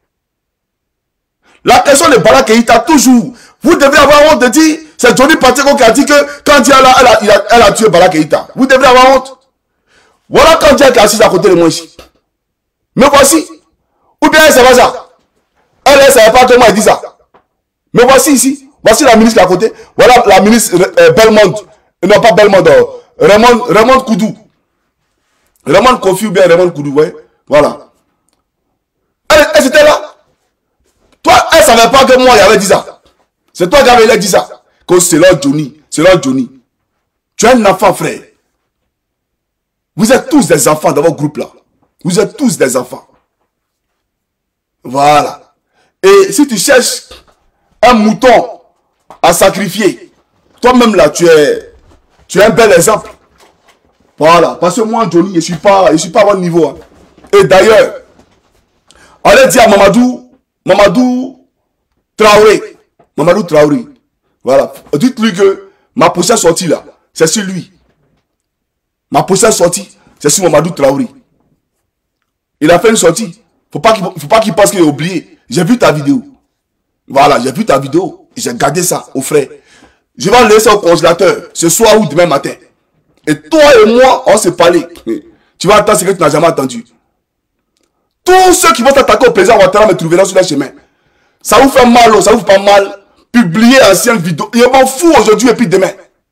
La question de Bala Keïta, toujours. Vous devez avoir honte de dire, c'est Johnny Pacheco qui a dit que Kandia là, elle a tué Bala Keïta. Vous devez avoir honte. Voilà Kandia qui est assise à côté de moi ici. Mais voici. Ou bien elle, c'est pas ça. Elle ne savait pas que moi, elle dit ça. Mais voici ici. Voici la ministre qui est à côté. Voilà la ministre Belmond. Non, pas Belmond. Raymond Koudou. Raymond Kofi ou bien Raymond Koudou. Ouais. Voilà. Elle était là. Toi, elle ne savait pas que moi, j'avais dit ça. C'est toi qui avais dit ça. Que c'est là Johnny. C'est là Johnny. Tu es un enfant, frère. Vous êtes tous des enfants dans votre groupe là. Vous êtes tous des enfants. Voilà. Et si tu cherches un mouton à sacrifier, toi-même là, tu es un bel exemple. Voilà. Parce que moi, Johnny, je ne suis pas à mon niveau. Hein. Et d'ailleurs, allez dire à Mamadou Traoré. Mamadou Traoré. Voilà. Dites-lui que ma prochaine sortie là, c'est sur lui. Ma prochaine sortie, c'est sur Mamadou Traoré. Il a fait une sortie. Faut pas qu'il pense qu'il a oublié. J'ai vu ta vidéo. Voilà, j'ai vu ta vidéo. J'ai gardé ça au frais. Je vais laisser au congélateur ce soir ou demain matin. Et toi et moi, on s'est parlé. Tu vas entendre ce que tu n'as jamais entendu. Tous ceux qui vont t'attaquer au président Ouattara me trouveront sur le chemin. Ça vous fait mal, ça vous fait pas mal. Publier ancienne vidéo. Il m'en fout aujourd'hui et puis demain.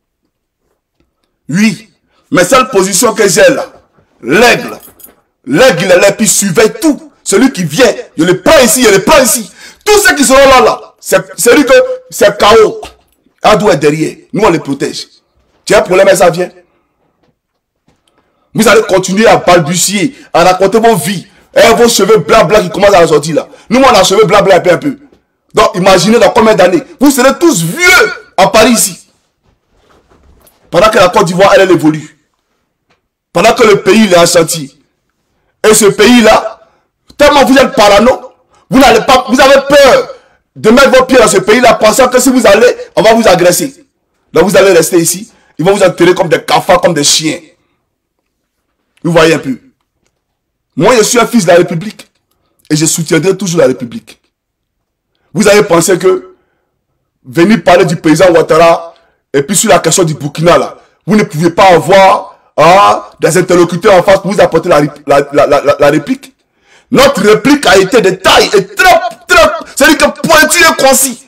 Oui. Mais seule position que j'ai là, l'aigle, il est là, puis surveille tout. Celui qui vient, je le prends ici, je le prends ici. Tous ceux qui seront là, c'est lui que c'est KO. Adou est derrière. Nous, on les protège. Tu as un problème et ça vient. Vous allez continuer à balbutier, à raconter vos vies. Et vos cheveux blancs qui commencent à sortir là. Nous, on a cheveux blancs un peu. Donc, imaginez dans combien d'années. Vous serez tous vieux à Paris ici. Pendant que la Côte d'Ivoire, elle évolue. Pendant que le pays il est en chantier. Et ce pays-là, tellement vous êtes parano, vous avez peur de mettre vos pieds dans ce pays-là, pensant que si vous allez, on va vous agresser. Donc vous allez rester ici. Ils vont vous enterrer comme des cafards, comme des chiens. Vous voyez un peu. Moi, je suis un fils de la République. Et je soutiendrai toujours la République. Vous avez pensé que venir parler du président Ouattara et puis sur la question du Burkina, là, vous ne pouvez pas avoir des interlocuteurs en face pour vous apporter la réplique. Notre réplique a été de taille et très, c'est-à-dire que pointu et concis.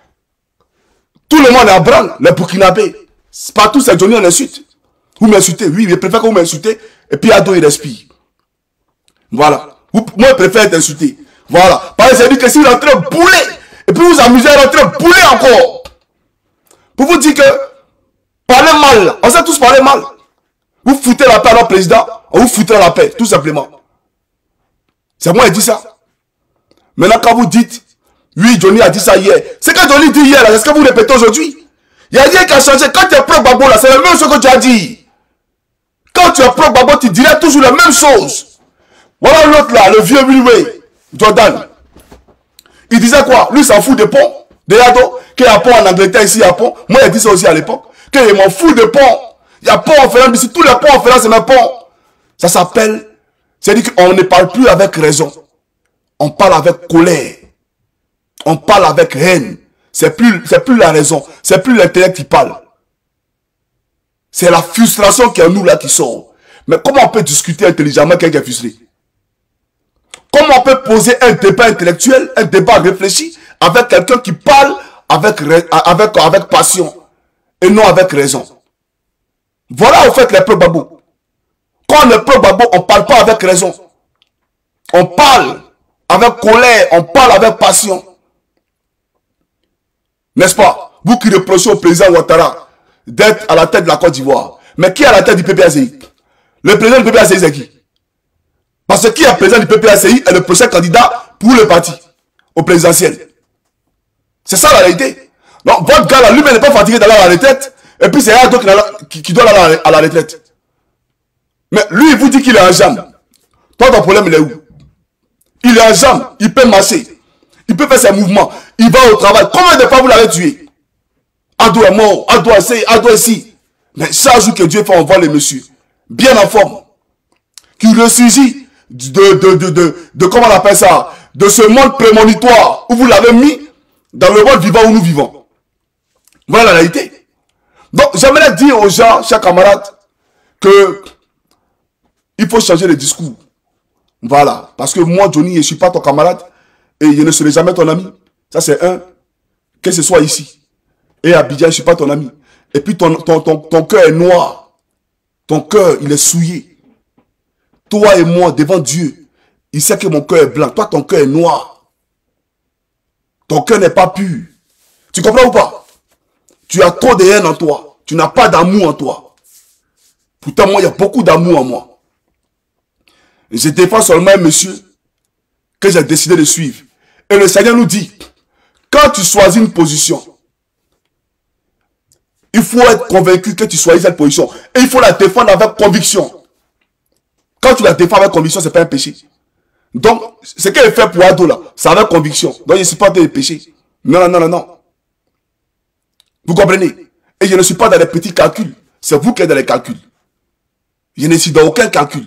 Tout le monde est en branle, les Burkinabés. Partout, c'est Johnny, on insulte. Vous m'insultez, oui, je préfère que vous m'insultez, et puis Ado, il respire. Voilà. Moi, je préfère être insulté. Voilà. Parce que c'est-à-dire que si vous rentrez bouler, et puis vous amusez à rentrer bouler encore, pour vous dire que parlez mal, on sait tous parler mal. Vous foutez la paix à notre président, on vous foutera la paix, tout simplement. C'est moi qui dis ça. Maintenant, quand vous dites, oui, Johnny a dit ça hier, c'est que Johnny dit hier, c'est ce que vous répétez aujourd'hui. Il n'y a rien qui a changé. Quand tu es pro-Gbagbo, là, c'est la même chose que tu as dit. Quand tu es pro-Gbagbo, tu dirais toujours la même chose. Voilà l'autre là, le vieux Wilway, Jordan. Il disait quoi? Lui, s'en fout des ponts. De Yado, qu'il y a pont en Angleterre, ici, il y a pont. Moi, il a dit ça aussi à l'époque. Qu'il m'en fout de pont. Il y a pont en Finlande, ici, tous les ponts en Finlande, c'est même pont. Ça s'appelle, c'est-à-dire qu'on ne parle plus avec raison. On parle avec colère. On parle avec haine. C'est plus la raison. C'est plus l'intellect qui parle. C'est la frustration qui est en nous là qui sort. Mais comment on peut discuter intelligemment quelqu'un qui est frustré? Comment on peut poser un débat intellectuel, un débat réfléchi avec quelqu'un qui parle avec passion et non avec raison? Voilà au fait les pro-Gbagbo. Quand on est pro-Gbagbo, on ne parle pas avec raison. On parle avec colère, on parle avec passion. N'est-ce pas? Vous qui reprochez au président Ouattara d'être à la tête de la Côte d'Ivoire. Mais qui est à la tête du PPACI? Le président du PPACI, c'est qui? Parce que qui est président du PPACI est le prochain candidat pour le parti, au présidentiel. C'est ça la réalité. Donc votre gars là, lui-même n'est pas fatigué d'aller à la retraite, et puis c'est un autre qui doit aller à la retraite. Mais lui, il vous dit qu'il est en jambe. Toi, ton problème, il est où? Il est en jambe, il peut marcher, il peut faire ses mouvements, il va au travail. Combien de fois vous l'avez tué? Ado est mort, Ado est ici. Mais chaque jour que Dieu fait, on voit les messieurs, bien en forme, qui ressurgit de comment on appelle ça, de ce monde prémonitoire où vous l'avez mis dans le monde vivant où nous vivons. Voilà la réalité. Donc, j'aimerais dire aux gens, chers camarades, que il faut changer le discours. Voilà. Parce que moi, Johnny, je ne suis pas ton camarade et je ne serai jamais ton ami. Ça, c'est un. Que ce soit ici. Et à Abidjan, je ne suis pas ton ami. Et puis, ton cœur est noir. Ton cœur, il est souillé. Toi et moi, devant Dieu, il sait que mon cœur est blanc. Toi, ton cœur est noir. Ton cœur n'est pas pur. Tu comprends ou pas? Tu as trop de haine en toi. Tu n'as pas d'amour en toi. Pourtant, moi, il y a beaucoup d'amour en moi. Je défends seulement un monsieur que j'ai décidé de suivre. Et le Seigneur nous dit, quand tu choisis une position, il faut être convaincu que tu choisis cette position. Et il faut la défendre avec conviction. Quand tu la défends avec conviction, ce n'est pas un péché. Donc, ce qu'elle fait pour Ado là, c'est avec conviction. Donc, je ne suis pas dans les péchés. Non, non, non, non. Vous comprenez? Et je ne suis pas dans les petits calculs. C'est vous qui êtes dans les calculs. Je ne suis dans aucun calcul.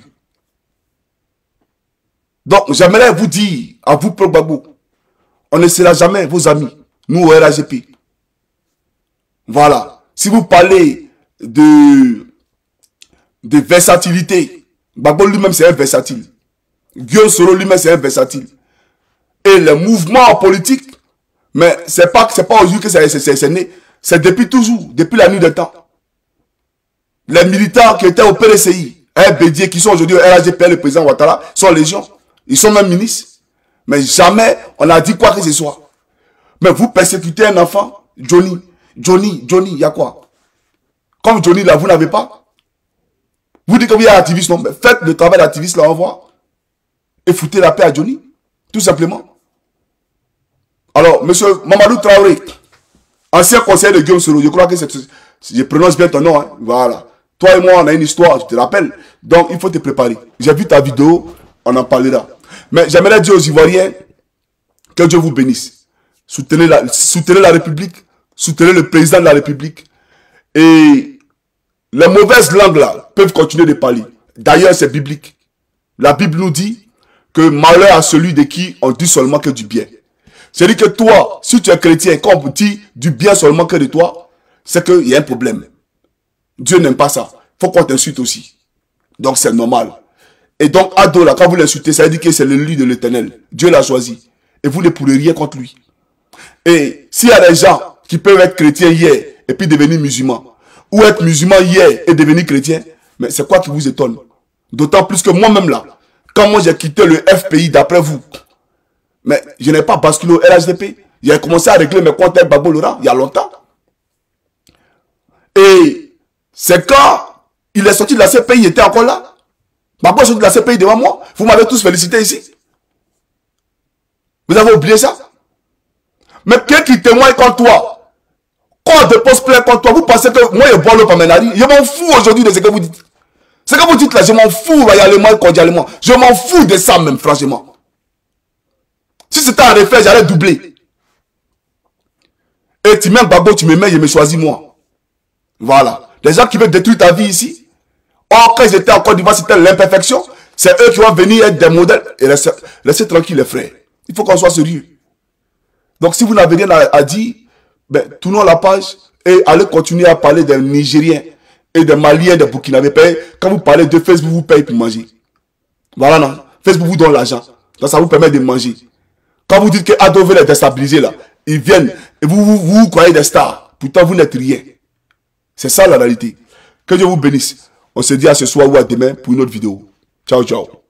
Donc, j'aimerais vous dire, à vous, Peuple Gbagbo, on ne sera jamais vos amis, nous au RAGP. Voilà. Si vous parlez de versatilité, Gbagbo lui-même c'est un versatile. Guillaume Soro lui-même c'est un versatile. Et les mouvements politiques, mais c'est pas aujourd'hui que c'est né, c'est depuis toujours, depuis la nuit des temps. Les militants qui étaient au PDCI, Bédier, qui sont aujourd'hui au RAGP, le président Ouattara, sont légion. Ils sont même ministres. Mais jamais on a dit quoi que ce soit. Mais vous persécutez un enfant, Johnny, il y a quoi? Comme Johnny là, vous n'avez pas. Vous dites que vous êtes activiste, non? Mais faites le travail d'activiste là, au revoir. Et foutez la paix à Johnny. Tout simplement. Alors, monsieur Mamadou Traoré, ancien conseiller de Guillaume Soro, je crois que je prononce bien ton nom, hein? Voilà. Toi et moi, on a une histoire, je te rappelle. Donc, il faut te préparer. J'ai vu ta vidéo, on en parlera. Mais j'aimerais dire aux Ivoiriens que Dieu vous bénisse. Soutenez la République, soutenez le président de la République. Et les mauvaises langues là peuvent continuer de parler. D'ailleurs, c'est biblique. La Bible nous dit que malheur à celui de qui on dit seulement que du bien. C'est-à-dire que toi, si tu es chrétien, quand on dit du bien seulement que de toi, c'est qu'il y a un problème. Dieu n'aime pas ça. Il faut qu'on t'insulte aussi. Donc c'est normal. Et donc Ado là, quand vous l'insultez, ça veut dire que c'est l'élu de l'Éternel. Dieu l'a choisi. Et vous ne pourrez rien contre lui. Et s'il y a des gens qui peuvent être chrétiens hier et puis devenir musulmans, ou être musulmans hier et devenir chrétiens, mais c'est quoi qui vous étonne? D'autant plus que moi-même là, quand moi j'ai quitté le FPI d'après vous, mais je n'ai pas basculé au RHDP. J'ai commencé à régler mes comptes avec Gbagbo Laurent il y a longtemps. Et c'est quand il est sorti de la CPI, il était encore là. Gbagbo est sorti de la CPI devant moi. Vous m'avez tous félicité ici. Vous avez oublié ça? Mais quelqu'un qui témoigne contre toi, quand on dépose plainte contre toi, vous pensez que moi je bois l'eau par mes narines. Je m'en fous aujourd'hui de ce que vous dites. Ce que vous dites là, je m'en fous royalement et cordialement. Je m'en fous de ça même, franchement. Si c'était en réflexe, j'allais doubler. Et tu m'aimes Gbagbo, tu me mets, je me choisis moi. Voilà. Les gens qui veulent détruire ta vie ici, or quand ils étaient en Côte d'Ivoire, c'était l'imperfection. C'est eux qui vont venir être des modèles. Et laissez tranquille les frères. Il faut qu'on soit sérieux. Donc si vous n'avez rien à dire, ben, tournons la page et allez continuer à parler des Nigériens et des Maliens, des Burkinabés. Quand vous parlez de Facebook, vous payez pour manger. Voilà, non. Facebook vous donne l'argent. Donc ça vous permet de manger. Quand vous dites que Ado veut les déstabiliser là, ils viennent et vous croyez des stars. Pourtant vous n'êtes rien. C'est ça la réalité. Que Dieu vous bénisse. On se dit à ce soir ou à demain pour une autre vidéo. Ciao, ciao.